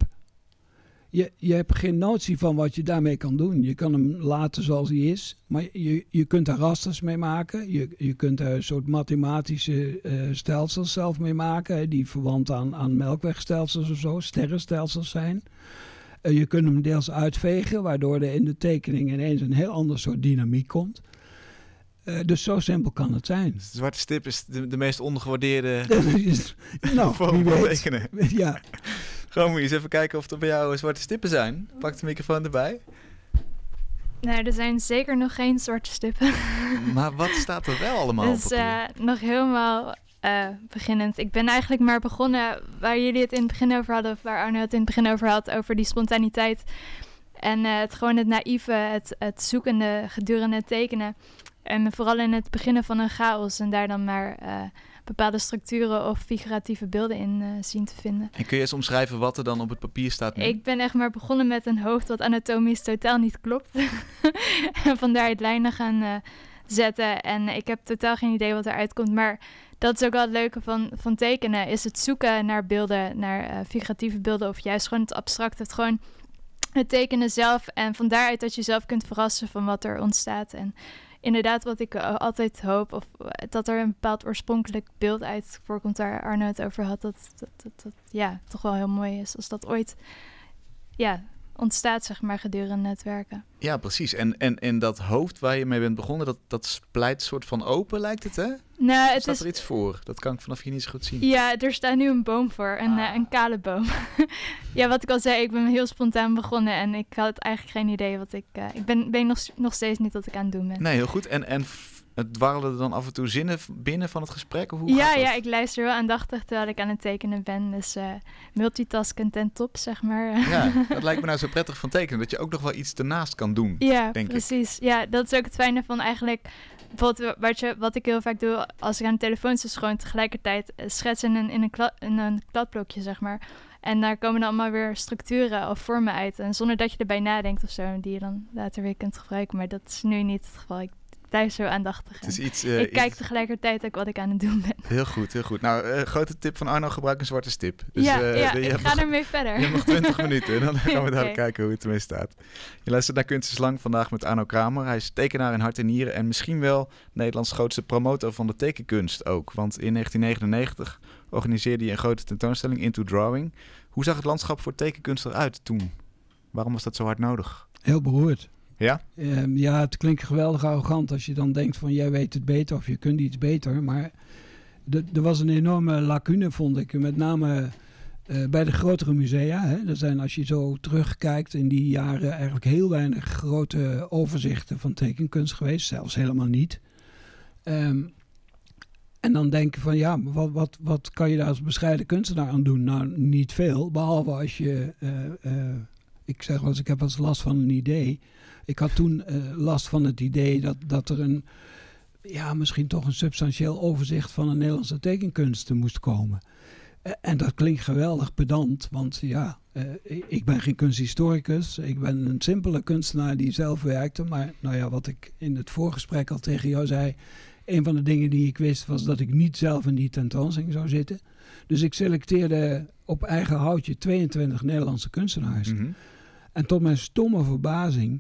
Je, je hebt geen notie van wat je daarmee kan doen. Je kan hem laten zoals hij is, maar je, je kunt daar rasters mee maken. Je, je kunt er een soort mathematische uh, stelsels zelf mee maken, die verwant aan, aan melkwegstelsels of zo, sterrenstelsels zijn. Uh, je kunt hem deels uitvegen, waardoor er in de tekening ineens een heel ander soort dynamiek komt. Uh, dus zo simpel kan het zijn. Dus de zwarte stip is de, de meest ondergewaardeerde nou, vorm wie van weet. tekenen. Ja. Gewoon moet je eens even kijken of er bij jou zwarte stippen zijn. Pak de microfoon erbij. Nou, er zijn zeker nog geen zwarte stippen. Maar wat staat er wel allemaal Dus op papier? uh, nog helemaal uh, beginnend. Ik ben eigenlijk maar begonnen waar jullie het in het begin over hadden, of waar Arno het in het begin over had, over die spontaniteit. En uh, het gewoon het naïeve, het, het zoekende gedurende het tekenen. En vooral in het beginnen van een chaos. En daar dan maar uh, bepaalde structuren of figuratieve beelden in uh, zien te vinden. En kun je eens omschrijven wat er dan op het papier staat nu? Ik ben echt maar begonnen met een hoofd wat anatomisch totaal niet klopt. En vandaar het lijnen gaan uh, zetten. En ik heb totaal geen idee wat eruit komt. Maar dat is ook wel het leuke van, van tekenen. Is het zoeken naar beelden, naar uh, figuratieve beelden. Of juist gewoon het abstracte. Het gewoon het tekenen zelf. En van daaruit dat je zelf kunt verrassen van wat er ontstaat. En inderdaad, wat ik uh, altijd hoop, of uh, dat er een bepaald oorspronkelijk beeld uit voorkomt waar Arno het over had, dat, dat, dat, dat ja, toch wel heel mooi is. Als dat ooit ja, ontstaat, zeg maar, gedurende het werken. Ja, precies. En, en, en dat hoofd waar je mee bent begonnen, dat, dat splijt soort van open, lijkt het, hè? Nou, het staat is... er iets voor? Dat kan ik vanaf hier niet zo goed zien. Ja, er staat nu een boom voor, een, ah. uh, een kale boom. Ja, wat ik al zei, ik ben heel spontaan begonnen en ik had eigenlijk geen idee wat ik... Uh, ik ben, ben nog, nog steeds niet wat ik aan het doen ben. Nee, heel goed. En, en f- het dwarrelde er dan af en toe zinnen binnen van het gesprek? Of hoe ja, gaat dat? Ja, ik luister wel aandachtig terwijl ik aan het tekenen ben. Dus uh, multitasken ten top, zeg maar. Ja, dat lijkt me nou zo prettig van tekenen, dat je ook nog wel iets ernaast kan doen. Ja, denk precies. Ik. Ja, dat is ook het fijne van eigenlijk... Bijvoorbeeld wat, je, wat ik heel vaak doe als ik aan de telefoon zit, is gewoon tegelijkertijd schetsen in een, in, een kla, in een kladblokje, zeg maar. En daar komen dan allemaal weer structuren of vormen uit. En zonder dat je erbij nadenkt of zo, die je dan later weer kunt gebruiken. Maar dat is nu niet het geval. Ik blijf zo aandachtig. Het is iets, uh, ik kijk iets... tegelijkertijd ook wat ik aan het doen ben. Heel goed, heel goed. Nou, uh, grote tip van Arno, gebruik een zwarte stip. Dus, ja, uh, ja de, ik ga nog, ermee verder. Je hebt nog twintig minuten, dan gaan we daar okay. kijken hoe het ermee staat. Je luistert naar Kunst is Lang vandaag met Arno Kramer. Hij is tekenaar in hart en nieren en misschien wel Nederlands grootste promotor van de tekenkunst ook. Want in negentien negenennegentig organiseerde hij een grote tentoonstelling, Into Drawing. Hoe zag het landschap voor tekenkunst eruit toen? Waarom was dat zo hard nodig? Heel beroerd. Ja? Um, ja, het klinkt geweldig arrogant als je dan denkt van jij weet het beter of je kunt iets beter. Maar de, er was een enorme lacune, vond ik. Met name uh, bij de grotere musea. Hè. Er zijn, als je zo terugkijkt, in die jaren eigenlijk heel weinig grote overzichten van tekenkunst geweest. Zelfs helemaal niet. Um, en dan denken van ja, wat, wat, wat kan je daar als bescheiden kunstenaar aan doen? Nou, niet veel. Behalve als je, uh, uh, ik zeg wel eens, ik heb wel eens last van een idee. Ik had toen uh, last van het idee dat, dat er een, ja, misschien toch een substantieel overzicht van een Nederlandse tekenkunst moest komen. Uh, en dat klinkt geweldig pedant, want ja, uh, ik ben geen kunsthistoricus. Ik ben een simpele kunstenaar die zelf werkte. Maar nou ja, wat ik in het voorgesprek al tegen jou zei, een van de dingen die ik wist was dat ik niet zelf in die tentoonstelling zou zitten. Dus ik selecteerde op eigen houtje tweeëntwintig Nederlandse kunstenaars. Mm-hmm. En tot mijn stomme verbazing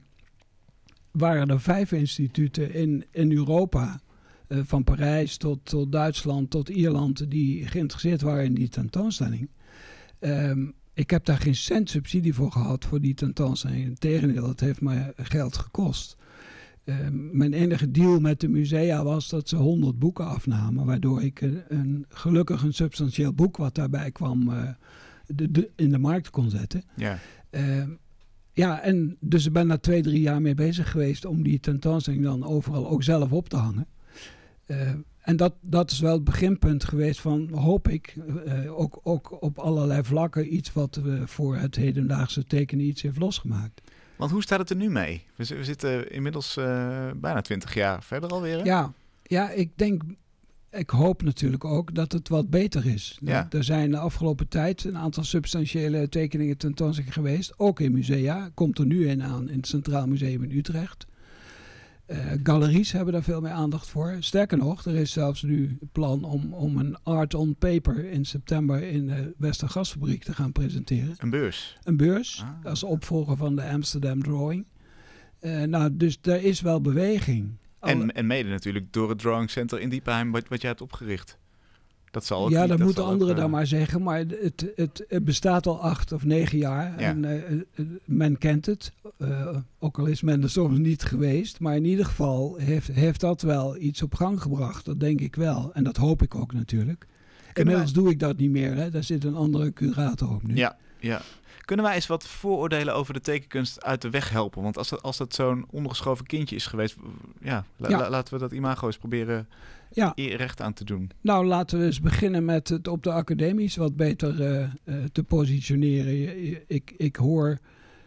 waren er vijf instituten in, in Europa, uh, van Parijs tot, tot Duitsland tot Ierland, die geïnteresseerd waren in die tentoonstelling. Um, ik heb daar geen cent subsidie voor gehad voor die tentoonstelling. Integendeel, het heeft me geld gekost. Uh, mijn enige deal met de musea was dat ze honderd boeken afnamen, waardoor ik een, een, gelukkig een substantieel boek wat daarbij kwam uh, de, de, in de markt kon zetten. Ja. Uh, ja, en dus ik ben daar twee, drie jaar mee bezig geweest om die tentoonstelling dan overal ook zelf op te hangen. Uh, en dat, dat is wel het beginpunt geweest van, hoop ik, uh, ook, ook op allerlei vlakken iets wat uh, voor het hedendaagse tekenen iets heeft losgemaakt. Want hoe staat het er nu mee? We, z- we zitten inmiddels uh, bijna twintig jaar verder alweer. Hè? Ja, ja, ik denk, ik hoop natuurlijk ook dat het wat beter is. Ja. Er zijn de afgelopen tijd een aantal substantiële tekeningen tentoonstellingen geweest. Ook in musea. Komt er nu een aan in het Centraal Museum in Utrecht. Uh, galeries hebben daar veel meer aandacht voor. Sterker nog, er is zelfs nu een plan om, om een art on paper in september in de Westergasfabriek te gaan presenteren. Een beurs? Een beurs, ah. als opvolger van de Amsterdam Drawing. Uh, nou, dus er is wel beweging. En, en mede natuurlijk door het Drawing Center in Diepenheim, wat, wat jij hebt opgericht. Dat zal ook ja, niet, dat, dat moeten anderen ook, uh... dan maar zeggen. Maar het, het, het bestaat al acht of negen jaar. Ja. En uh, men kent het. Uh, ook al is men er soms niet geweest. Maar in ieder geval heeft, heeft dat wel iets op gang gebracht. Dat denk ik wel. En dat hoop ik ook natuurlijk. Inmiddels wij... doe ik dat niet meer. Hè. Daar zit een andere curator op nu. Ja, ja. Kunnen wij eens wat vooroordelen over de tekenkunst uit de weg helpen? Want als dat, als dat zo'n ondergeschoven kindje is geweest, ja, la, ja. La, laten we dat imago eens proberen ja. recht aan te doen. Nou, laten we eens beginnen met het op de academies wat beter uh, uh, te positioneren. Ik, ik hoor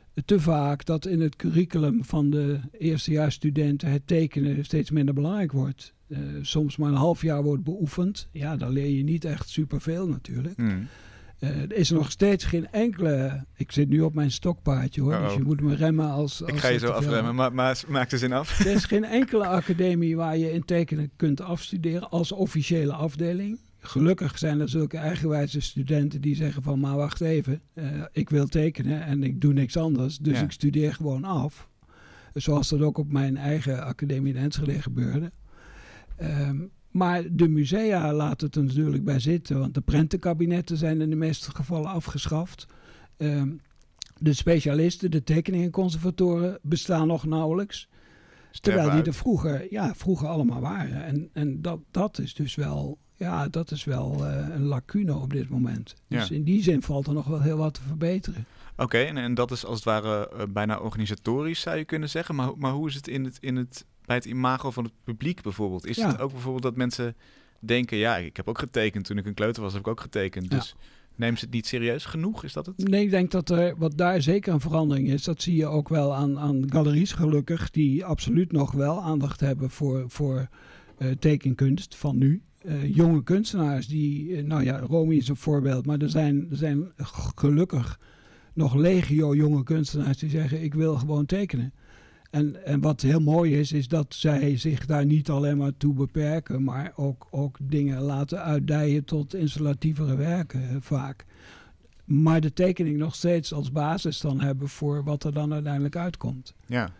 te vaak dat in het curriculum van de eerstejaarsstudenten het tekenen steeds minder belangrijk wordt. Uh, soms maar een half jaar wordt beoefend. Ja, dan leer je niet echt superveel natuurlijk. Hmm. Uh, er is nog steeds geen enkele... Ik zit nu op mijn stokpaardje hoor, Uh-oh. dus je moet me remmen als... als Ik ga je het zo te veel- afremmen, maar, maar maak de zin af. Er is geen enkele academie waar je in tekenen kunt afstuderen als officiële afdeling. Gelukkig zijn er zulke eigenwijze studenten die zeggen van... maar wacht even, uh, ik wil tekenen en ik doe niks anders, dus Ja. ik studeer gewoon af. Zoals dat ook op mijn eigen academie in Enschede gebeurde. Um, maar de musea laten het er natuurlijk bij zitten, want de prentenkabinetten zijn in de meeste gevallen afgeschaft. Um, de specialisten, de tekeningenconservatoren bestaan nog nauwelijks. Terwijl die uit. er vroeger, ja, vroeger allemaal waren. En, en dat, dat is dus wel, ja, dat is wel uh, een lacune op dit moment. Dus Ja. in die zin valt er nog wel heel wat te verbeteren. Oké, okay, en, en dat is als het ware uh, bijna organisatorisch, zou je kunnen zeggen. Maar, maar hoe is het, in het, in het bij het imago van het publiek bijvoorbeeld? Is Ja. het ook bijvoorbeeld dat mensen denken... ja, ik heb ook getekend. Toen ik een kleuter was, heb ik ook getekend. Dus Ja. nemen ze het niet serieus genoeg? Is dat het? Nee, ik denk dat er wat daar zeker een verandering is. Dat zie je ook wel aan, aan galeries gelukkig, die absoluut nog wel aandacht hebben voor, voor uh, tekenkunst van nu. Uh, jonge kunstenaars die, uh, nou ja, Romy is een voorbeeld, maar er zijn, er zijn gelukkig nog legio jonge kunstenaars die zeggen ik wil gewoon tekenen. En, en wat heel mooi is, is dat zij zich daar niet alleen maar toe beperken, maar ook, ook dingen laten uitdijen tot installatievere werken uh, vaak. Maar de tekening nog steeds als basis dan hebben voor wat er dan uiteindelijk uitkomt. Ja.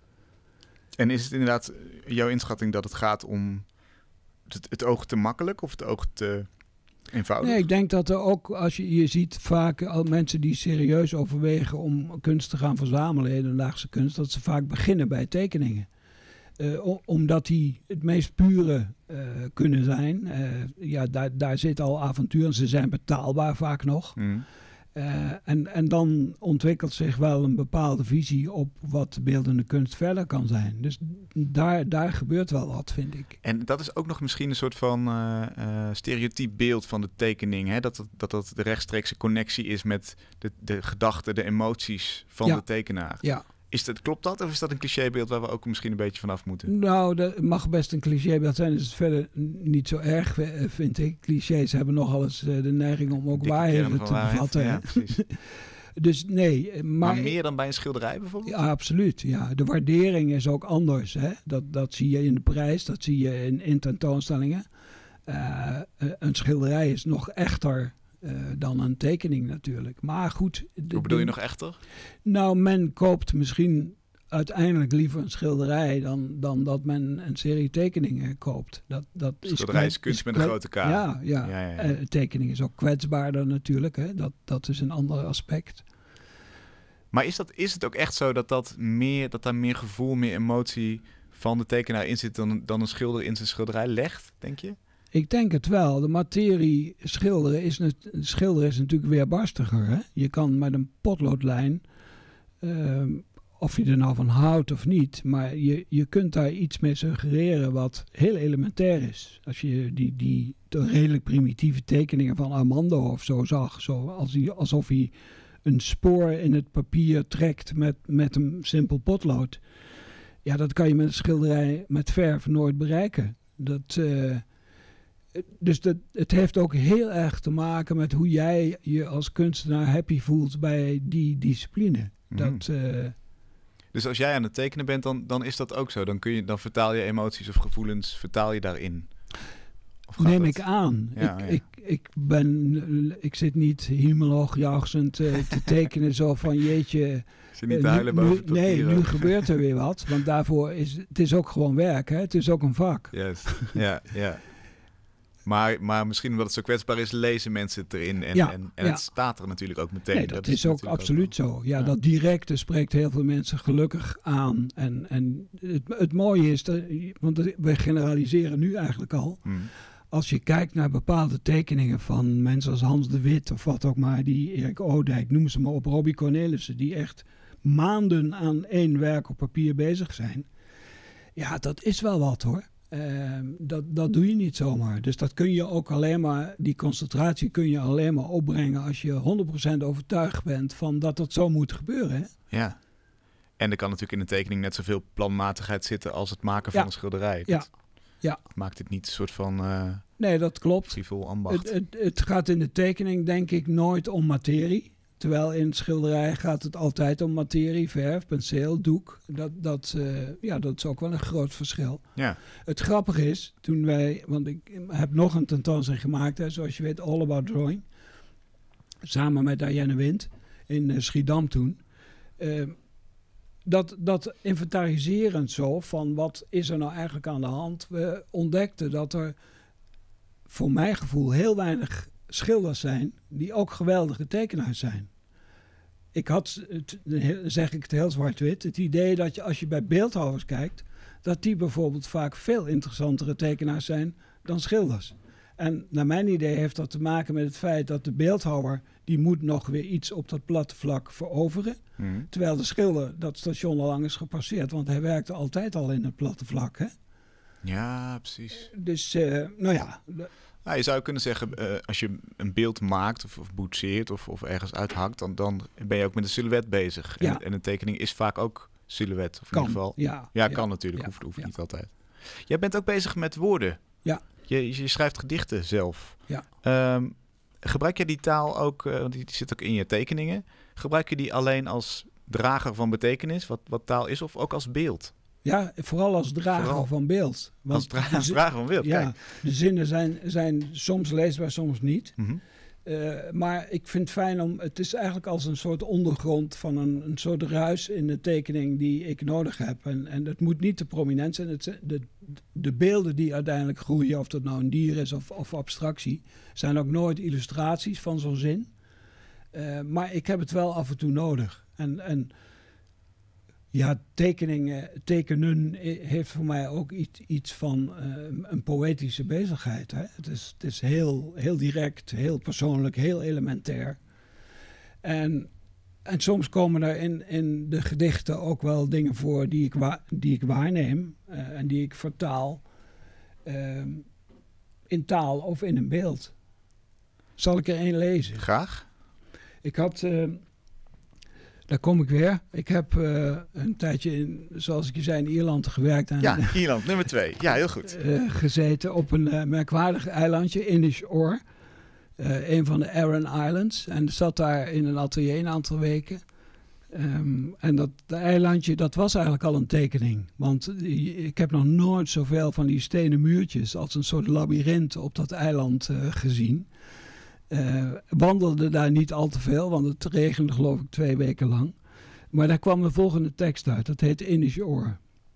En is het inderdaad jouw inschatting dat het gaat om het, het oog te makkelijk of het oog te eenvoudig? Nee, ik denk dat er ook, als je, je ziet vaak al mensen die serieus overwegen om kunst te gaan verzamelen, hedendaagse kunst, dat ze vaak beginnen bij tekeningen. Uh, o- omdat die het meest pure uh, kunnen zijn. Uh, ja, daar, daar zit al avontuur en ze zijn betaalbaar vaak nog. Mm. Uh, en, en dan ontwikkelt zich wel een bepaalde visie op wat beeldende kunst verder kan zijn. Dus daar, daar gebeurt wel wat, vind ik. En dat is ook nog misschien een soort van uh, uh, stereotyp beeld van de tekening. Hè? Dat, dat, dat dat de rechtstreekse connectie is met de, de gedachten, de emoties van Ja. de tekenaar. Ja. Is dat, klopt dat of is dat een clichébeeld waar we ook misschien een beetje vanaf moeten? Nou, dat mag best een clichébeeld zijn. Dat is verder niet zo erg, eh, vind ik. Clichés hebben nogal eens uh, de neiging om ook Dikke waarheden kern te van waarheid. bevatten. Ja, hè. precies. Dus nee, maar... Maar meer dan bij een schilderij bijvoorbeeld? Ja, absoluut. Ja. De waardering is ook anders. Hè? Dat, dat zie je in de prijs, dat zie je in, in tentoonstellingen. Uh, uh, een schilderij is nog echter uh, dan een tekening natuurlijk. Maar goed... de- Hoe bedoel je de- nog echter? Nou, men koopt misschien uiteindelijk liever een schilderij dan, dan dat men een serie tekeningen koopt. Dat, dat Schilderij is kwet- kunst met kwet- een grote K. Ja, ja. Ja, ja, ja. Eh, tekening is ook kwetsbaarder natuurlijk. Hè? Dat, dat is een ander aspect. Maar is, dat, is het ook echt zo dat, dat, meer, dat daar meer gevoel, meer emotie van de tekenaar in zit dan, dan een schilder in zijn schilderij legt, denk je? Ik denk het wel. De materie schilderen is, net, schilderen is natuurlijk weerbarstiger. Hè? Je kan met een potloodlijn, uh, of je er nou van houdt of niet, maar je, je kunt daar iets mee suggereren wat heel elementair is. Als je die, die redelijk primitieve tekeningen van Armando of zo zag, zo als hij, alsof hij een spoor in het papier trekt met, met een simpel potlood. Ja, dat kan je met een schilderij met verf nooit bereiken. Dat... Uh, Dus dat, het heeft ook heel erg te maken met hoe jij je als kunstenaar happy voelt bij die discipline. Mm. Dat, uh, Dus als jij aan het tekenen bent, dan, dan is dat ook zo. Dan, kun je, dan vertaal je emoties of gevoelens, vertaal je daarin. Of gaat neem dat- ik aan. Ja, ik, ja. Ik, ik, ben, ik zit niet hemelsjauchzend uh, te tekenen zo van jeetje. Is je niet te uh, huilen nu, boven het nee, papier nu ook? gebeurt er weer wat. Want daarvoor is het is ook gewoon werk. Hè? Het is ook een vak. Yes. Ja, ja. Maar, maar misschien omdat het zo kwetsbaar is, lezen mensen het erin. En, Ja, en, en ja. het staat er natuurlijk ook meteen. Nee, dat, is ook natuurlijk absoluut wel- zo. Ja, Ja. dat directe spreekt heel veel mensen gelukkig aan. En, en het, het mooie is, dat, want we generaliseren nu eigenlijk al. Hmm. Als je kijkt naar bepaalde tekeningen van mensen als Hans de Wit of wat ook maar, die Erik Oudijk, noem ze maar op, Robbie Cornelissen, die echt maanden aan één werk op papier bezig zijn. Ja, dat is wel wat hoor. Uh, dat, dat doe je niet zomaar. Dus dat kun je ook alleen maar, die concentratie kun je alleen maar opbrengen als je honderd procent overtuigd bent van dat dat zo moet gebeuren. Hè? Ja. En er kan natuurlijk in een tekening net zoveel planmatigheid zitten als het maken van ja. een schilderij. Ja. Dat ja. maakt het niet een soort van uh, nee, dat klopt. frivol ambacht. Het, het, het gaat in de tekening denk ik nooit om materie. Terwijl in het schilderij gaat het altijd om materie, verf, penseel, doek. Dat, dat, uh, ja, dat is ook wel een groot verschil. Ja. Het grappige is, toen wij, want ik heb nog een tentoonstelling gemaakt, hè, zoals je weet, All About Drawing. Samen met Diane Wind in uh, Schiedam toen. Uh, dat, dat inventariserend zo van wat is er nou eigenlijk aan de hand. We ontdekten dat er voor mijn gevoel heel weinig schilders zijn die ook geweldige tekenaars zijn. Ik had, het, zeg ik het heel zwart-wit, het idee dat je als je bij beeldhouwers kijkt, dat die bijvoorbeeld vaak veel interessantere tekenaars zijn dan schilders. En naar mijn idee heeft dat te maken met het feit dat de beeldhouwer, die moet nog weer iets op dat platte vlak veroveren. Mm. Terwijl de schilder dat station al lang is gepasseerd, want hij werkte altijd al in het platte vlak. Hè? Ja, precies. Dus, uh, nou ja... De, Nou, je zou kunnen zeggen, uh, als je een beeld maakt of, of boetseert of, of ergens uithakt, dan, dan ben je ook met een silhouet bezig. Ja. En, en een tekening is vaak ook silhouet. Of in kan, ieder geval. Ja, ja, ja kan natuurlijk. Ja, hoeft hoeft ja. niet altijd. Jij bent ook bezig met woorden. Ja. Je, je schrijft gedichten zelf. Ja. Um, gebruik je die taal ook, uh, want die, die zit ook in je tekeningen. Gebruik je die alleen als drager van betekenis, wat, wat taal is, of ook als beeld? Ja, vooral als drager vooral van beeld. Want als, dra- als drager van beeld, ja, kijk. De zinnen zijn, zijn soms leesbaar, soms niet. Mm-hmm. Uh, maar ik vind het fijn om... Het is eigenlijk als een soort ondergrond van een, een soort ruis in de tekening die ik nodig heb. En, en het moet niet te prominent zijn. Het, de, de beelden die uiteindelijk groeien, of dat nou een dier is of, of abstractie, zijn ook nooit illustraties van zo'n zin. Uh, maar ik heb het wel af en toe nodig. En... en ja, tekeningen, tekenen heeft voor mij ook iets, iets van uh, een poëtische bezigheid. Hè? Het is, het is heel, heel direct, heel persoonlijk, heel elementair. En, en soms komen er in, in de gedichten ook wel dingen voor die ik, wa- die ik waarneem uh, en die ik vertaal uh, in taal of in een beeld. Zal ik er één lezen? Graag. Ik had... Uh, Daar kom ik weer. Ik heb uh, een tijdje, in, zoals ik je zei, in Ierland gewerkt. En, ja, Ierland, nummer twee. Ja, heel goed. Uh, gezeten op een uh, merkwaardig eilandje, Inishowen. Uh, een van de Aran Islands. En zat daar in een atelier een aantal weken. Um, en dat de eilandje, dat was eigenlijk al een tekening. Want die, ik heb nog nooit zoveel van die stenen muurtjes als een soort labyrint op dat eiland uh, gezien. Uh, wandelde daar niet al te veel, want het regende geloof ik twee weken lang. Maar daar kwam de volgende tekst uit, dat heet Inishowen.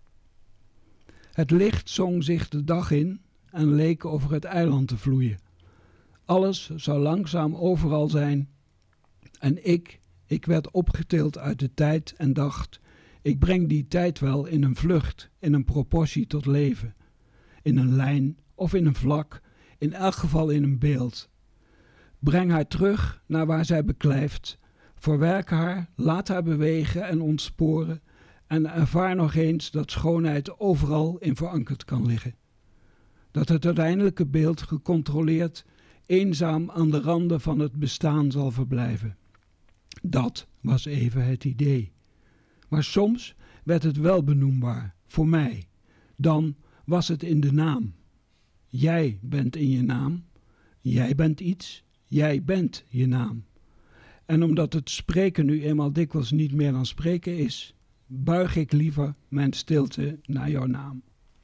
Het licht zong zich de dag in en leek over het eiland te vloeien. Alles zou langzaam overal zijn. En ik, ik werd opgetild uit de tijd en dacht, ik breng die tijd wel in een vlucht, in een proportie tot leven. In een lijn of in een vlak, in elk geval in een beeld. Breng haar terug naar waar zij beklijft. Verwerk haar, laat haar bewegen en ontsporen. En ervaar nog eens dat schoonheid overal in verankerd kan liggen. Dat het uiteindelijke beeld gecontroleerd, eenzaam aan de randen van het bestaan zal verblijven. Dat was even het idee. Maar soms werd het wel benoembaar, voor mij. Dan was het in de naam. Jij bent in je naam. Jij bent iets. Jij bent je naam. En omdat het spreken nu eenmaal dikwijls niet meer dan spreken is, buig ik liever mijn stilte naar jouw naam.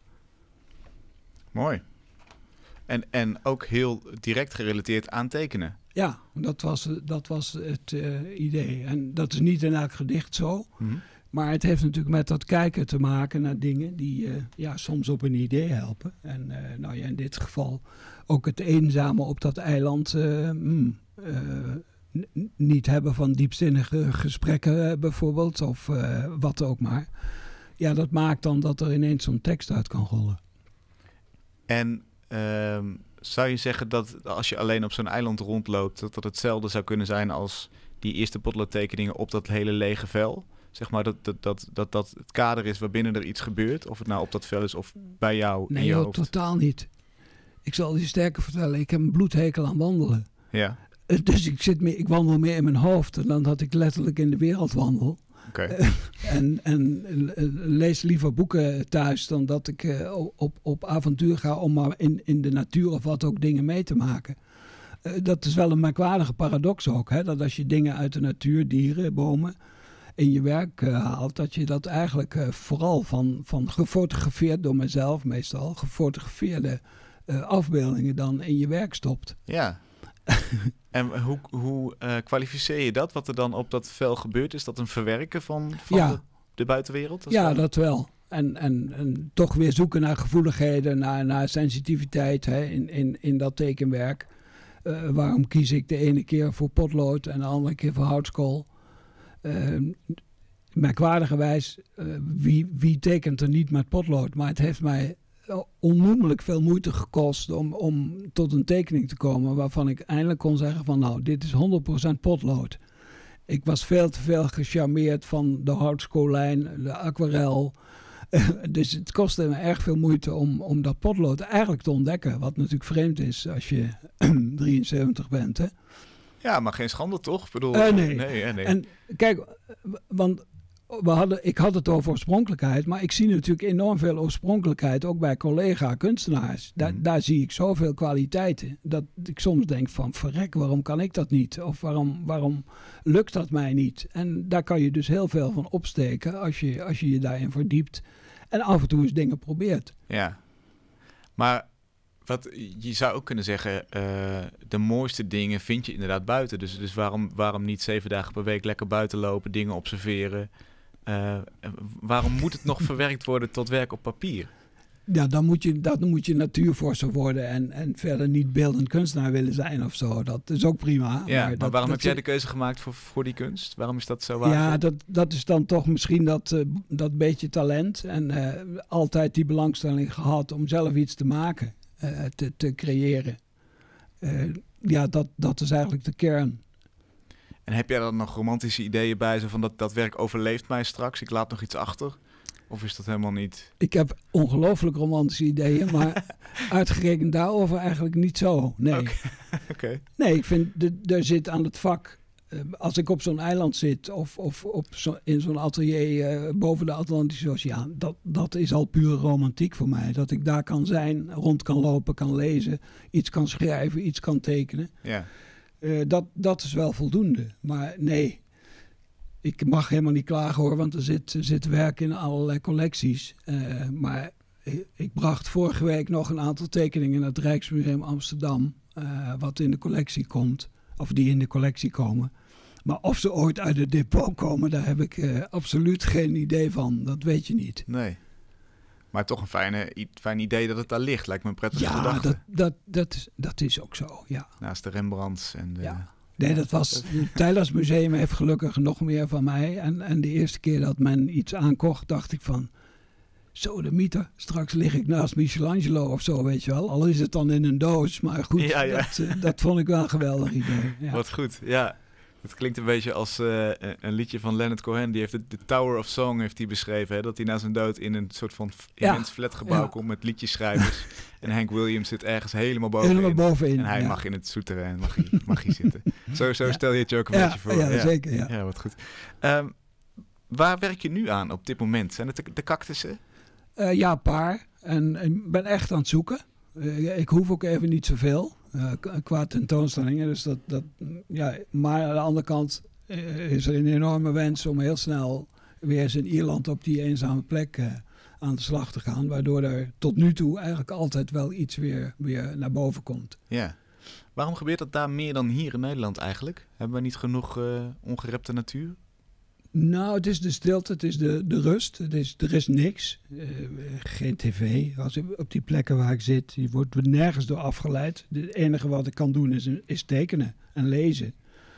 Mooi. En, en ook heel direct gerelateerd aan tekenen. Ja, dat was, dat was het uh, idee. En dat is niet in elk gedicht zo. Mm-hmm. Maar het heeft natuurlijk met dat kijken te maken naar dingen die uh, ja, soms op een idee helpen. En uh, nou ja, in dit geval ook het eenzame op dat eiland uh, mm, uh, n- niet hebben van diepzinnige gesprekken uh, bijvoorbeeld. Of uh, wat ook maar. Ja, dat maakt dan dat er ineens zo'n tekst uit kan rollen. En uh, zou je zeggen dat als je alleen op zo'n eiland rondloopt, dat dat hetzelfde zou kunnen zijn als die eerste potloodtekeningen op dat hele lege vel? zeg maar, dat dat, dat, dat dat het kader is waarbinnen er iets gebeurt? Of het nou op dat vel is of bij jou Nee, in je joh, hoofd? totaal niet. Ik zal je sterker vertellen, ik heb een bloedhekel aan wandelen. Ja, Uh, Dus ik, zit meer, ik wandel meer in mijn hoofd dan dat ik letterlijk in de wereld wandel. oké. Uh, en en uh, lees liever boeken thuis dan dat ik uh, op, op avontuur ga om maar in, in de natuur of wat ook dingen mee te maken. Uh, dat is wel een merkwaardige paradox ook. Hè? Dat als je dingen uit de natuur, dieren, bomen, in je werk uh, haalt, dat je dat eigenlijk uh, vooral van, van gefotografeerd door mezelf meestal, gefotografeerde uh, afbeeldingen dan in je werk stopt. Ja. En hoe, hoe uh, kwalificeer je dat? Wat er dan op dat vel gebeurt? Is dat een verwerken van, van Ja. de, de buitenwereld? als Ja, het dat wel. En, en, en toch weer zoeken naar gevoeligheden, naar, naar sensitiviteit hè, in, in, in dat tekenwerk. Uh, waarom kies ik de ene keer voor potlood en de andere keer voor houtskool? Uh, merkwaardigerwijs, uh, wie, wie tekent er niet met potlood? Maar het heeft mij onnoemelijk veel moeite gekost om, om tot een tekening te komen waarvan ik eindelijk kon zeggen van nou, dit is honderd procent potlood. Ik was veel te veel gecharmeerd van de houtskoollijn, de aquarel. Uh, dus het kostte me erg veel moeite om, om dat potlood eigenlijk te ontdekken. Wat natuurlijk vreemd is als je drieënzeventig bent. Hè? Ja, maar geen schande toch? Ik bedoel, Uh, nee. nee, hè, nee. En kijk, want we hadden, ik had het over oorspronkelijkheid, maar ik zie natuurlijk enorm veel oorspronkelijkheid ook bij collega-kunstenaars. Daar, Mm. daar zie ik zoveel kwaliteiten dat ik soms denk van verrek, waarom kan ik dat niet? Of waarom, waarom lukt dat mij niet? En daar kan je dus heel veel van opsteken als je als je, je daarin verdiept en af en toe eens dingen probeert. Ja, maar wat, je zou ook kunnen zeggen, uh, de mooiste dingen vind je inderdaad buiten. Dus, dus waarom, waarom niet zeven dagen per week lekker buiten lopen, dingen observeren? Uh, waarom moet het nog verwerkt worden tot werk op papier? Ja, dan moet je, dan moet je natuurvorser worden en, en verder niet beeldend kunstenaar willen zijn of zo. Dat is ook prima. Ja, maar, maar, waarom dat, dat heb jij zit- de keuze gemaakt voor, voor die kunst? Waarom is dat zo waardevol? Ja, dat, dat is dan toch misschien dat, uh, dat beetje talent. En uh, altijd die belangstelling gehad om zelf iets te maken, uh, te, te creëren. Uh, ja, dat, dat is eigenlijk de kern. En heb jij dan nog romantische ideeën bij, zo van dat, dat werk overleeft mij straks, ik laat nog iets achter? Of is dat helemaal niet? Ik heb ongelooflijk romantische ideeën, maar uitgerekend daarover eigenlijk niet zo. Nee, Oké. Okay. nee ik vind, de, er zit aan het vak, uh, als ik op zo'n eiland zit of, of op zo, in zo'n atelier uh, boven de Atlantische Oceaan, dat, dat is al pure romantiek voor mij. Dat ik daar kan zijn, rond kan lopen, kan lezen, iets kan schrijven, iets kan tekenen. Ja. Uh, dat, dat is wel voldoende. Maar nee, ik mag helemaal niet klagen hoor, want er zit, er zit werk in allerlei collecties. Uh, maar ik, ik bracht vorige week nog een aantal tekeningen naar het Rijksmuseum Amsterdam, uh, wat in de collectie komt, of die in de collectie komen. Maar of ze ooit uit het depot komen, daar heb ik uh, absoluut geen idee van. Dat weet je niet. Nee. Maar toch een fijne, i- fijn idee dat het daar ligt. Lijkt me een prettige Ja, gedachte. dat, dat, dat, is, dat is ook zo, ja. Naast de Rembrandts en de... Ja. Nee, dat was... Het Tijlersmuseum heeft gelukkig nog meer van mij. En, en de eerste keer dat men iets aankocht, dacht ik van... Zo, de mieter. Straks lig ik naast Michelangelo of zo, weet je wel. Al is het dan in een doos. Maar goed, Ja, ja. Dat, uh, dat vond ik wel een geweldig idee. Ja. Wat goed, ja. Het klinkt een beetje als uh, een liedje van Leonard Cohen. Die heeft de, de Tower of Song heeft hij beschreven. Hè? Dat hij na zijn dood in een soort van Ja. immens flatgebouw Ja. komt met liedjeschrijvers. En Hank Williams zit ergens helemaal bovenin. Helemaal bovenin. En hij ja. mag in het souterrain mag hij, mag hij zitten. Zo, zo Ja. stel je het je ook een Ja, beetje voor. ja, zeker, ja. Ja, wat goed. Um, waar werk je nu aan op dit moment? Zijn het de, de cactussen? Uh, ja, een paar. En ik ben echt aan het zoeken. Uh, ik hoef ook even niet zoveel uh, k- qua tentoonstellingen. Dus dat, dat, ja, maar aan de andere kant uh, is er een enorme wens om heel snel weer eens in Ierland op die eenzame plek uh, aan de slag te gaan. Waardoor er tot nu toe eigenlijk altijd wel iets weer, weer naar boven komt. Ja. Waarom gebeurt dat daar meer dan hier in Nederland eigenlijk? Hebben we niet genoeg uh, ongerepte natuur? Nou, het is de stilte, het is de, de rust. Het is, er is niks. Uh, geen tv. Als ik, op die plekken waar ik zit, je wordt nergens door afgeleid. Het enige wat ik kan doen is, is tekenen en lezen.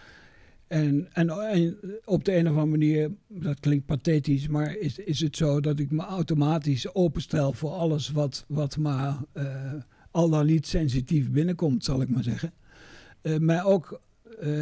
En, en, en op de een of andere manier, dat klinkt pathetisch, maar is, is het zo dat ik me automatisch openstel voor alles wat, wat maar uh, al dan niet sensitief binnenkomt, zal ik maar zeggen. Uh, mij ook... Uh,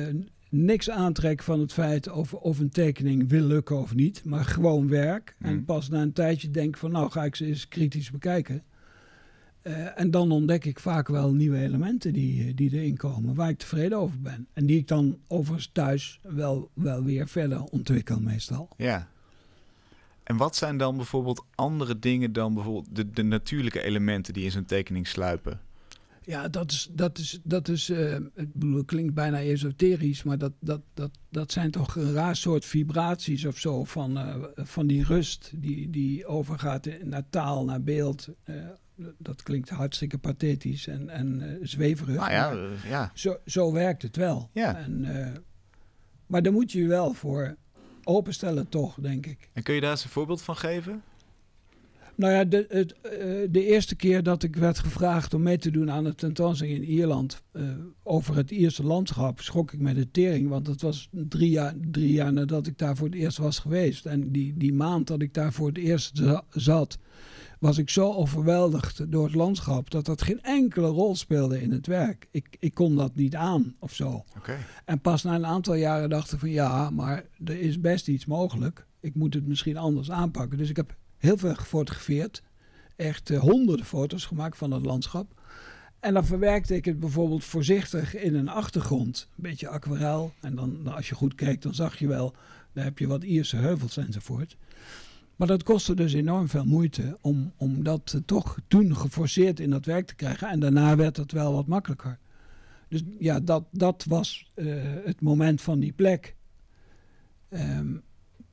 niks aantrek van het feit of, of een tekening wil lukken of niet. Maar gewoon werk. Mm. En pas na een tijdje denk van nou ga ik ze eens kritisch bekijken. Uh, en dan ontdek ik vaak wel nieuwe elementen die, die erin komen. Waar ik tevreden over ben. En die ik dan overigens thuis wel, wel weer verder ontwikkel meestal. Ja. En wat zijn dan bijvoorbeeld andere dingen dan bijvoorbeeld de, de natuurlijke elementen die in zo'n tekening sluipen? Ja, dat is, dat is, dat is uh, het bedoel, klinkt bijna esoterisch, maar dat, dat, dat, dat zijn toch een raar soort vibraties of zo van, uh, van die rust die, die overgaat naar taal, naar beeld. Uh, dat klinkt hartstikke pathetisch en, en uh, zweverig. Nou ja, uh, ja. Zo, zo werkt het wel. Ja. En, uh, maar daar moet je je wel voor openstellen toch, denk ik. En kun je daar eens een voorbeeld van geven? Nou ja, de, het, uh, de eerste keer dat ik werd gevraagd om mee te doen aan een tentoonstelling in Ierland uh, over het Ierse landschap, schrok ik met de tering. Want dat was drie jaar, drie jaar nadat ik daar voor het eerst was geweest. En die, die maand dat ik daar voor het eerst za- zat, was ik zo overweldigd door het landschap dat dat geen enkele rol speelde in het werk. Ik, ik kon dat niet aan of zo. Okay. En pas na een aantal jaren dacht ik van ja, maar er is best iets mogelijk. Ik moet het misschien anders aanpakken. Dus ik heb heel veel gefotografeerd. Echt uh, honderden foto's gemaakt van het landschap. En dan verwerkte ik het bijvoorbeeld voorzichtig in een achtergrond. Een beetje aquarel. En dan, nou, als je goed kijkt, dan zag je wel, daar heb je wat Ierse heuvels enzovoort. Maar dat kostte dus enorm veel moeite om, om dat uh, toch toen geforceerd in dat werk te krijgen. En daarna werd het wel wat makkelijker. Dus ja, dat, dat was uh, het moment van die plek. Um,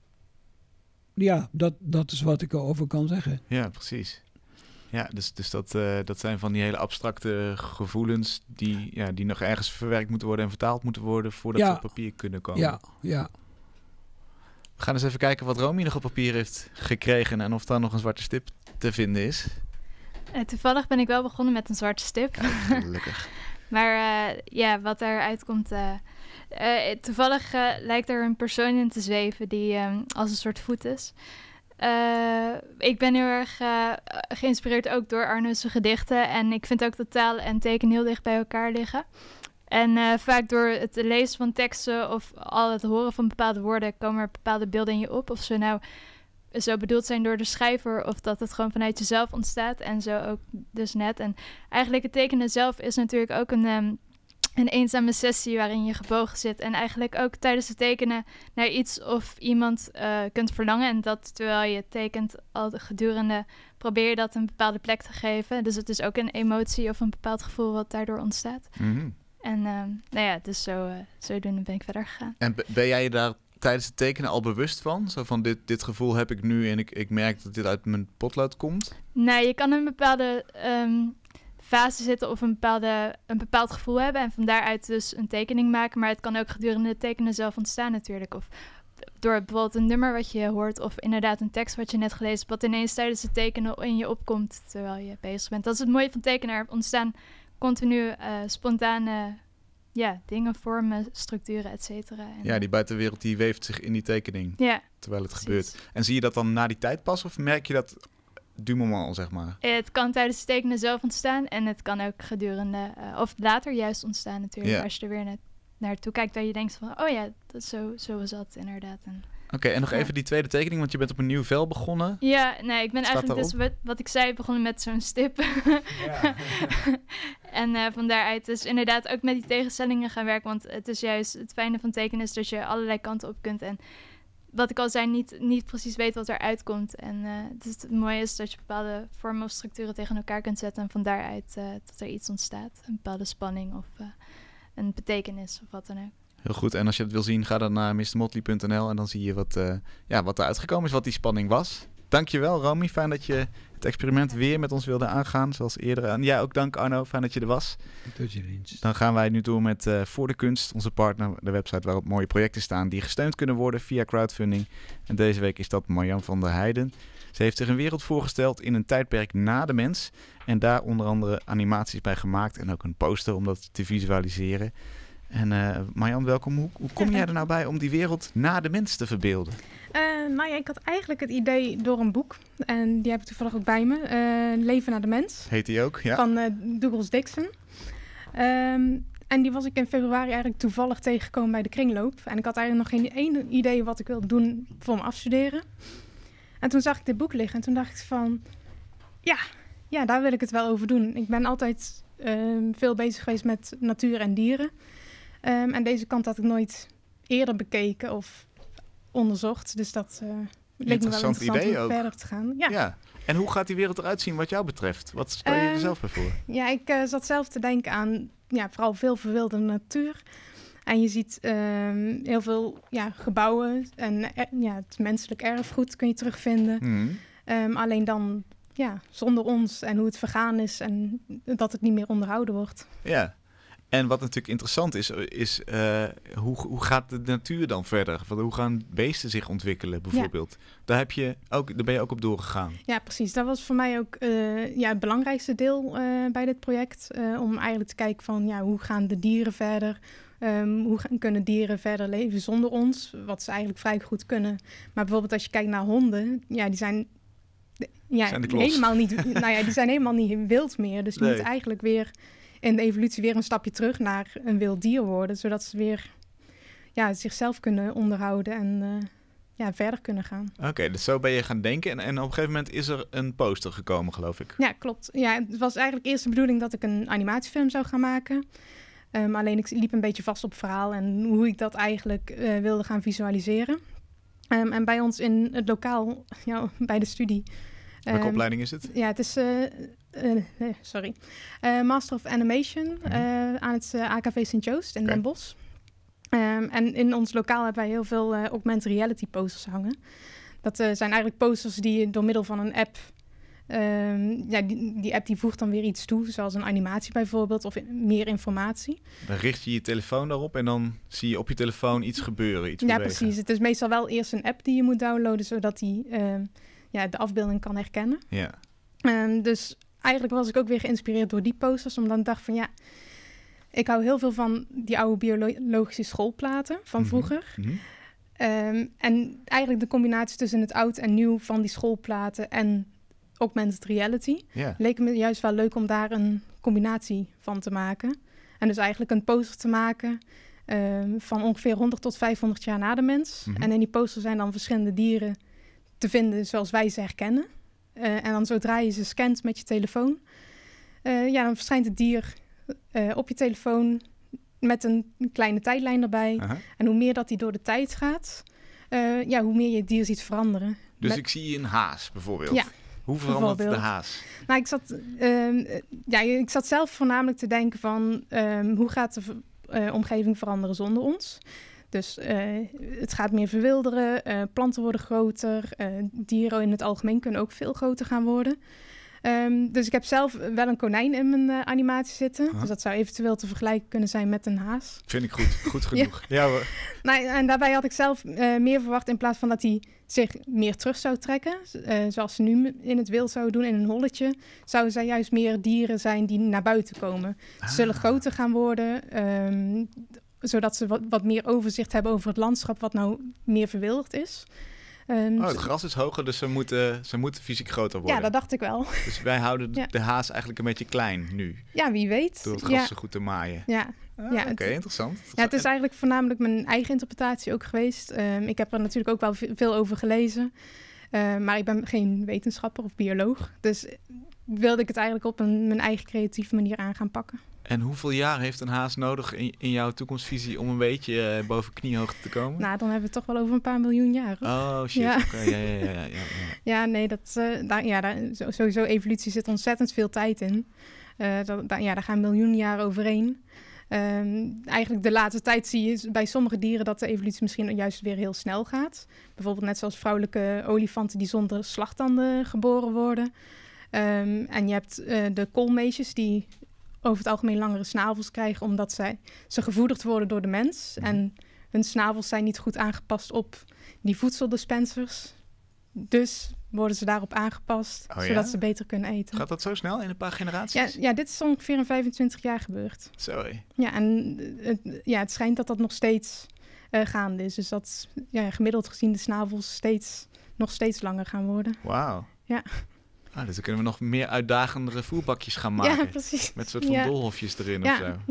Ja, dat, dat is wat ik erover kan zeggen. Ja, precies. Ja, dus, dus dat, uh, dat zijn van die hele abstracte gevoelens die, ja, die nog ergens verwerkt moeten worden en vertaald moeten worden voordat ja. ze op papier kunnen komen. Ja, ja. We gaan eens even kijken wat Romy nog op papier heeft gekregen en of daar nog een zwarte stip te vinden is. Uh, toevallig ben ik wel begonnen met een zwarte stip. Ja, gelukkig. Maar uh, ja, wat eruit komt... Uh, uh, toevallig uh, lijkt er een persoon in te zweven die um, als een soort voet is. Uh, ik ben heel erg uh, geïnspireerd ook door Arno's gedichten. En ik vind ook dat taal en teken heel dicht bij elkaar liggen. En uh, vaak door het lezen van teksten of al het horen van bepaalde woorden... komen er bepaalde beelden in je op. Of ze nou zo bedoeld zijn door de schrijver of dat het gewoon vanuit jezelf ontstaat. En zo ook dus net. En eigenlijk het tekenen zelf is natuurlijk ook een, um, een eenzame sessie waarin je gebogen zit. En eigenlijk ook tijdens het tekenen naar iets of iemand uh, kunt verlangen. En dat terwijl je tekent al gedurende probeer je dat een bepaalde plek te geven. Dus het is ook een emotie of een bepaald gevoel wat daardoor ontstaat. Mm-hmm. En um, nou ja, dus zo, uh, zodoende ben ik verder gegaan. En b- ben jij je daar tijdens het tekenen al bewust van? Zo van dit, dit gevoel heb ik nu en ik, ik merk dat dit uit mijn potlood komt? Nee, je kan een bepaalde um, fase zitten of een, bepaalde, een bepaald gevoel hebben. En van daaruit dus een tekening maken. Maar het kan ook gedurende het tekenen zelf ontstaan natuurlijk. Of door bijvoorbeeld een nummer wat je hoort. Of inderdaad een tekst wat je net gelezen hebt. Wat ineens tijdens het tekenen in je opkomt terwijl je bezig bent. Dat is het mooie van tekenen. Er ontstaan continu uh, spontane ja, dingen, vormen, structuren, et cetera. En, ja, die buitenwereld die weeft zich in die tekening. Ja, terwijl het precies. gebeurt. En zie je dat dan na die tijd pas of merk je dat du moment, zeg maar? Het kan tijdens het tekenen zelf ontstaan en het kan ook gedurende, uh, of later juist ontstaan natuurlijk. Ja. Als je er weer na- naartoe kijkt, dat je denkt van, oh ja, dat zo, zo was dat inderdaad. En Oké, okay, en nog ja. even die tweede tekening, want je bent op een nieuw vel begonnen. Ja, nee, ik ben Staat eigenlijk daarop? dus wat, wat ik zei, begonnen met zo'n stip. Ja. En uh, van daaruit dus inderdaad ook met die tegenstellingen gaan werken. Want het is juist het fijne van tekenen is dat je allerlei kanten op kunt. En wat ik al zei, niet, niet precies weet wat eruit komt. En uh, dus het mooie is dat je bepaalde vormen of structuren tegen elkaar kunt zetten. En van daaruit uh, dat er iets ontstaat. Een bepaalde spanning of uh, een betekenis of wat dan ook. Heel goed, en als je het wil zien, ga dan naar mister motley punt n l en dan zie je wat, uh, ja, wat er uitgekomen is, wat die spanning was. Dankjewel, Romy. Fijn dat je het experiment weer met ons wilde aangaan, zoals eerder. En ja, ook dank Arno. Fijn dat je er was. Tot je dienst. Dan gaan wij nu door met uh, Voor de Kunst, onze partner, de website waarop mooie projecten staan die gesteund kunnen worden via crowdfunding. En deze week is dat Marjan van der Heijden. Ze heeft zich een wereld voorgesteld in een tijdperk na de mens. En daar onder andere animaties bij gemaakt en ook een poster om dat te visualiseren. En uh, Marjan, welkom. Hoe, hoe kom ja, jij er nou bij om die wereld na de mens te verbeelden? Uh, nou ja, ik had eigenlijk het idee door een boek. En die heb ik toevallig ook bij me. Uh, Leven naar de mens. Heet die ook, ja. Van uh, Douglas Dixon. Um, en die was ik in februari eigenlijk toevallig tegengekomen bij de kringloop. En ik had eigenlijk nog geen één idee wat ik wilde doen voor mijn afstuderen. En toen zag ik dit boek liggen en toen dacht ik van... Ja, ja daar wil ik het wel over doen. Ik ben altijd um, veel bezig geweest met natuur en dieren. Um, en deze kant had ik nooit eerder bekeken of onderzocht. Dus dat uh, leek me wel interessant idee om ook. verder te gaan. Ja. Ja. En hoe gaat die wereld eruit zien wat jou betreft? Wat stel je Um, er zelf bij voor? Ja, ik uh, zat zelf te denken aan ja, vooral veel verwilderde natuur. En je ziet um, heel veel ja, gebouwen en er, ja, het menselijk erfgoed kun je terugvinden. Hmm. Um, alleen dan ja, zonder ons en hoe het vergaan is en dat het niet meer onderhouden wordt. Ja. En wat natuurlijk interessant is, is uh, hoe, hoe gaat de natuur dan verder? Hoe gaan beesten zich ontwikkelen bijvoorbeeld? Ja. Daar, heb je ook, daar ben je ook op doorgegaan. Ja, precies. Dat was voor mij ook uh, ja, het belangrijkste deel uh, bij dit project. Uh, om eigenlijk te kijken van ja, hoe gaan de dieren verder? Um, hoe gaan, kunnen dieren verder leven zonder ons? Wat ze eigenlijk vrij goed kunnen. Maar bijvoorbeeld als je kijkt naar honden, ja, die zijn, ja, zijn helemaal niet, nou ja, die zijn helemaal niet wild meer. Dus die nee. moeten eigenlijk weer in de evolutie weer een stapje terug naar een wild dier worden, zodat ze weer ja, zichzelf kunnen onderhouden en uh, ja, verder kunnen gaan. Oké, okay, dus zo ben je gaan denken en, en op een gegeven moment is er een poster gekomen, geloof ik. Ja, klopt. Ja, het was eigenlijk eerst de bedoeling dat ik een animatiefilm zou gaan maken. Um, alleen ik liep een beetje vast op het verhaal en hoe ik dat eigenlijk uh, wilde gaan visualiseren. Um, en bij ons in het lokaal, ja, bij de studie. Welke um, opleiding is het? Ja, het is, uh, uh, nee, sorry, uh, Master of Animation Mm-hmm. uh, aan het uh, A K V Sint-Joost in Okay. Den Bosch. Um, en in ons lokaal hebben wij heel veel uh, augmented reality posters hangen. Dat uh, zijn eigenlijk posters die je door middel van een app... Um, ja, die, die app die voegt dan weer iets toe, zoals een animatie bijvoorbeeld, of in, meer informatie. Dan richt je je telefoon daarop en dan zie je op je telefoon iets gebeuren, iets Ja, bewegen. precies. Het is meestal wel eerst een app die je moet downloaden, zodat die um, ja, de afbeelding kan herkennen. Ja. Um, dus eigenlijk was ik ook weer geïnspireerd door die posters, omdat ik dacht van ja, ik hou heel veel van die oude biologische schoolplaten van Mm-hmm. vroeger. Mm-hmm. Um, en eigenlijk de combinatie tussen het oud en nieuw van die schoolplaten en augmented reality. Ja. Leek me juist wel leuk om daar een combinatie van te maken. En dus eigenlijk een poster te maken um, van ongeveer honderd tot vijfhonderd jaar na de mens. Mm-hmm. En in die poster zijn dan verschillende dieren te vinden zoals wij ze herkennen. Uh, en dan zodra je ze scant met je telefoon, uh, ja, dan verschijnt het dier uh, op je telefoon met een kleine tijdlijn erbij. Aha. En hoe meer dat die door de tijd gaat, uh, ja, hoe meer je het dier ziet veranderen. Dus Met... ik zie een haas bijvoorbeeld. Ja. Hoe verandert de Bijvoorbeeld. haas? Nou, ik zat, um, ja, ik zat zelf voornamelijk te denken van um, hoe gaat de uh, omgeving veranderen zonder ons? Dus uh, het gaat meer verwilderen, uh, planten worden groter, uh, dieren in het algemeen kunnen ook veel groter gaan worden. Um, dus ik heb zelf wel een konijn in mijn uh, animatie zitten. Huh? Dus dat zou eventueel te vergelijken kunnen zijn met een haas. Vind ik goed, goed genoeg. ja. ja hoor. Nou, en daarbij had ik zelf uh, meer verwacht in plaats van dat hij zich meer terug zou trekken. Uh, zoals ze nu in het wild zouden doen, in een holletje. Zouden zij juist meer dieren zijn die naar buiten komen. Ze zullen Ah. groter gaan worden, um, zodat ze wat, wat meer overzicht hebben over het landschap wat nou meer verwilderd is. Um, Oh, het gras is hoger, dus ze moeten, ze moeten fysiek groter worden. ja, dat dacht ik wel. Dus wij houden de, Ja. de haas eigenlijk een beetje klein nu. Ja, wie weet. Door het gras ja, zo goed te maaien. ja. Ah, Ja, Oké, het- interessant. Ja, het is eigenlijk voornamelijk mijn eigen interpretatie ook geweest. Um, ik heb er natuurlijk ook wel ve- veel over gelezen. Uh, maar ik ben geen wetenschapper of bioloog. Dus wilde ik het eigenlijk op een, mijn eigen creatieve manier aan gaan pakken. En hoeveel jaar heeft een haas nodig in, in jouw toekomstvisie om een beetje uh, boven kniehoogte te komen? Nou, dan hebben we het toch wel over een paar miljoen jaar. hoor. Oh shit, Ja. oké, ja, ja, ja, ja, ja, ja. Ja, nee, dat, uh, daar, ja, daar, zo- sowieso evolutie zit ontzettend veel tijd in. Uh, dat, daar, ja, daar gaan miljoenen jaren overheen. Um, eigenlijk de laatste tijd zie je bij sommige dieren dat de evolutie misschien juist weer heel snel gaat. Bijvoorbeeld net zoals vrouwelijke olifanten die zonder slagtanden geboren worden. Um, en je hebt uh, de koolmeesjes die over het algemeen langere snavels krijgen omdat zij, ze gevoederd worden door de mens. Mhm. En hun snavels zijn niet goed aangepast op die voedseldispensers. Dus worden ze daarop aangepast, Oh ja? zodat ze beter kunnen eten. Gaat dat zo snel in een paar Ja, generaties? ja, dit is ongeveer in vijfentwintig jaar gebeurd. Sorry. Ja, en het, ja, het schijnt dat dat nog steeds uh, gaande is. Dus dat ja, gemiddeld gezien de snavels steeds, nog steeds langer gaan worden. Wauw. Ja. Ah, dus dan kunnen we nog meer uitdagendere voerbakjes gaan maken. Ja, precies. Met soort van Ja. doolhofjes erin of Ja, zo. ja,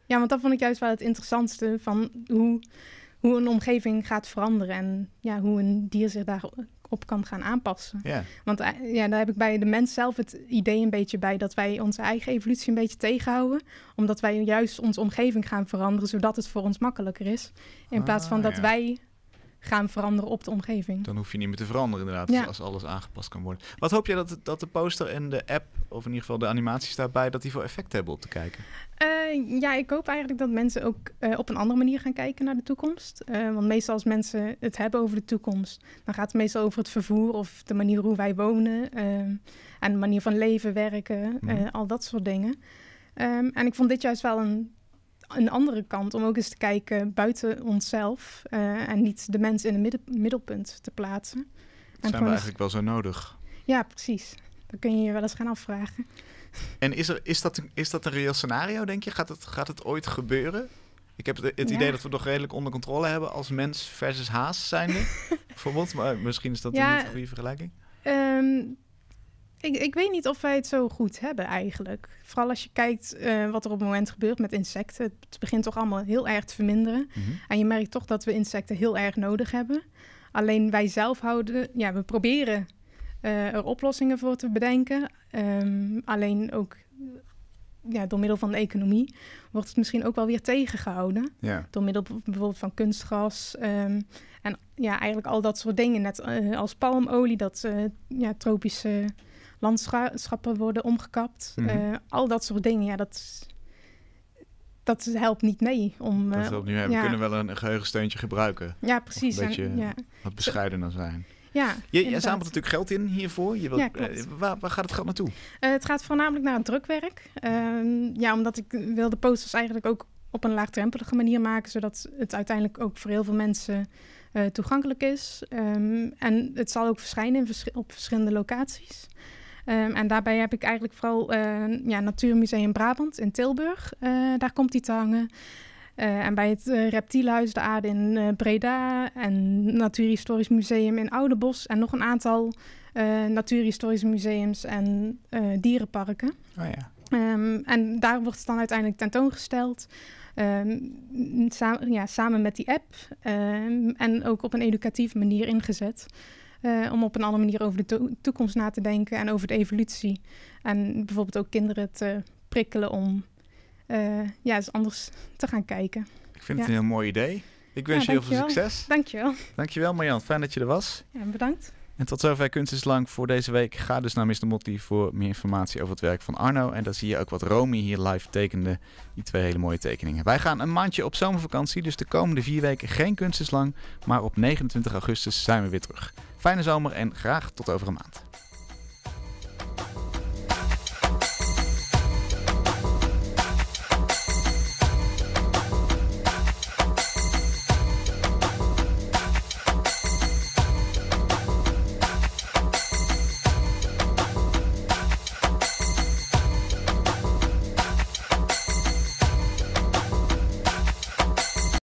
Ja, want dat vond ik juist wel het interessantste van hoe, hoe een omgeving gaat veranderen. En ja, hoe een dier zich daarop kan gaan aanpassen. Ja. Want uh, ja, daar heb ik bij de mens zelf het idee een beetje bij dat wij onze eigen evolutie een beetje tegenhouden. Omdat wij juist onze omgeving gaan veranderen, zodat het voor ons makkelijker is. In plaats van Ah, dat ja. wij gaan veranderen op de omgeving. Dan hoef je niet meer te veranderen inderdaad, Ja. als alles aangepast kan worden. Wat hoop jij dat, dat de poster en de app, of in ieder geval de animaties daarbij, dat die voor effect hebben op te kijken? Uh, ja, ik hoop eigenlijk dat mensen ook uh, op een andere manier gaan kijken naar de toekomst. Uh, want meestal als mensen het hebben over de toekomst, dan gaat het meestal over het vervoer of de manier hoe wij wonen. Uh, en de manier van leven, werken, uh, mm. al dat soort dingen. Um, en ik vond dit juist wel een, een andere kant om ook eens te kijken buiten onszelf. Uh, en niet de mens in het midden, middelpunt te plaatsen. Dat zijn we eigenlijk wel zo nodig. Ja, precies. Dan kun je je wel eens gaan afvragen. En is, er, is, dat, is dat een reëel scenario, denk je? Gaat het, gaat het ooit gebeuren? Ik heb het, het ja. idee dat we het nog redelijk onder controle hebben als mens versus haas zijnde. Bijvoorbeeld, maar misschien is dat ja, niet een goede vergelijking. Um, ik, ik weet niet of wij het zo goed hebben eigenlijk. Vooral als je kijkt uh, wat er op het moment gebeurt met insecten. Het begint toch allemaal heel erg te verminderen. Mm-hmm. En je merkt toch dat we insecten heel erg nodig hebben. Alleen wij zelf houden, ja, we proberen uh, er oplossingen voor te bedenken. Um, alleen ook ja, door middel van de economie wordt het misschien ook wel weer tegengehouden. Ja. Door middel bijvoorbeeld van kunstgras. Um, en ja, eigenlijk al dat soort dingen. Net uh, als palmolie, dat uh, ja, tropische landschappen worden omgekapt. Mm-hmm. Uh, al dat soort dingen, ja, dat, dat helpt niet mee. Om, dat uh, helpt niet mee. We ja. kunnen wel een geheugensteuntje gebruiken. Ja, precies. Of een beetje en, ja. wat bescheidener zijn. Ja, je, je zamelt natuurlijk geld in hiervoor. Je wilt, ja, klopt. Uh, waar, waar gaat het geld naartoe? Uh, het gaat voornamelijk naar het drukwerk. Uh, ja, omdat ik wil de posters eigenlijk ook op een laagdrempelige manier maken, zodat het uiteindelijk ook voor heel veel mensen uh, toegankelijk is. Um, en het zal ook verschijnen in vers- op verschillende locaties. Um, en daarbij heb ik eigenlijk vooral uh, ja, Natuurmuseum Brabant in Tilburg. Uh, daar komt die te hangen. Uh, en bij het uh, Reptielhuis de Aarde in uh, Breda en Natuurhistorisch Museum in Oudenbosch en nog een aantal uh, natuurhistorische museums en uh, dierenparken. Oh ja. Um, en daar wordt het dan uiteindelijk tentoongesteld. Um, sa- ja, samen met die app. Um, en ook op een educatieve manier ingezet. Uh, om op een andere manier over de to- toekomst na te denken en over de evolutie. En bijvoorbeeld ook kinderen te prikkelen om uh, ja, eens anders te gaan kijken. Ik vind ja. het een heel mooi idee. Ik wens ja, je heel veel succes. Dankjewel. Dankjewel Marjan, fijn dat je er was. Ja, bedankt. En tot zover Kunst is Lang voor deze week. Ga dus naar mister Motley voor meer informatie over het werk van Arno. En daar zie je ook wat Romy hier live tekende. Die twee hele mooie tekeningen. Wij gaan een maandje op zomervakantie. Dus de komende vier weken geen Kunst is Lang. Maar op negenentwintig augustus zijn we weer terug. Fijne zomer en graag tot over een maand.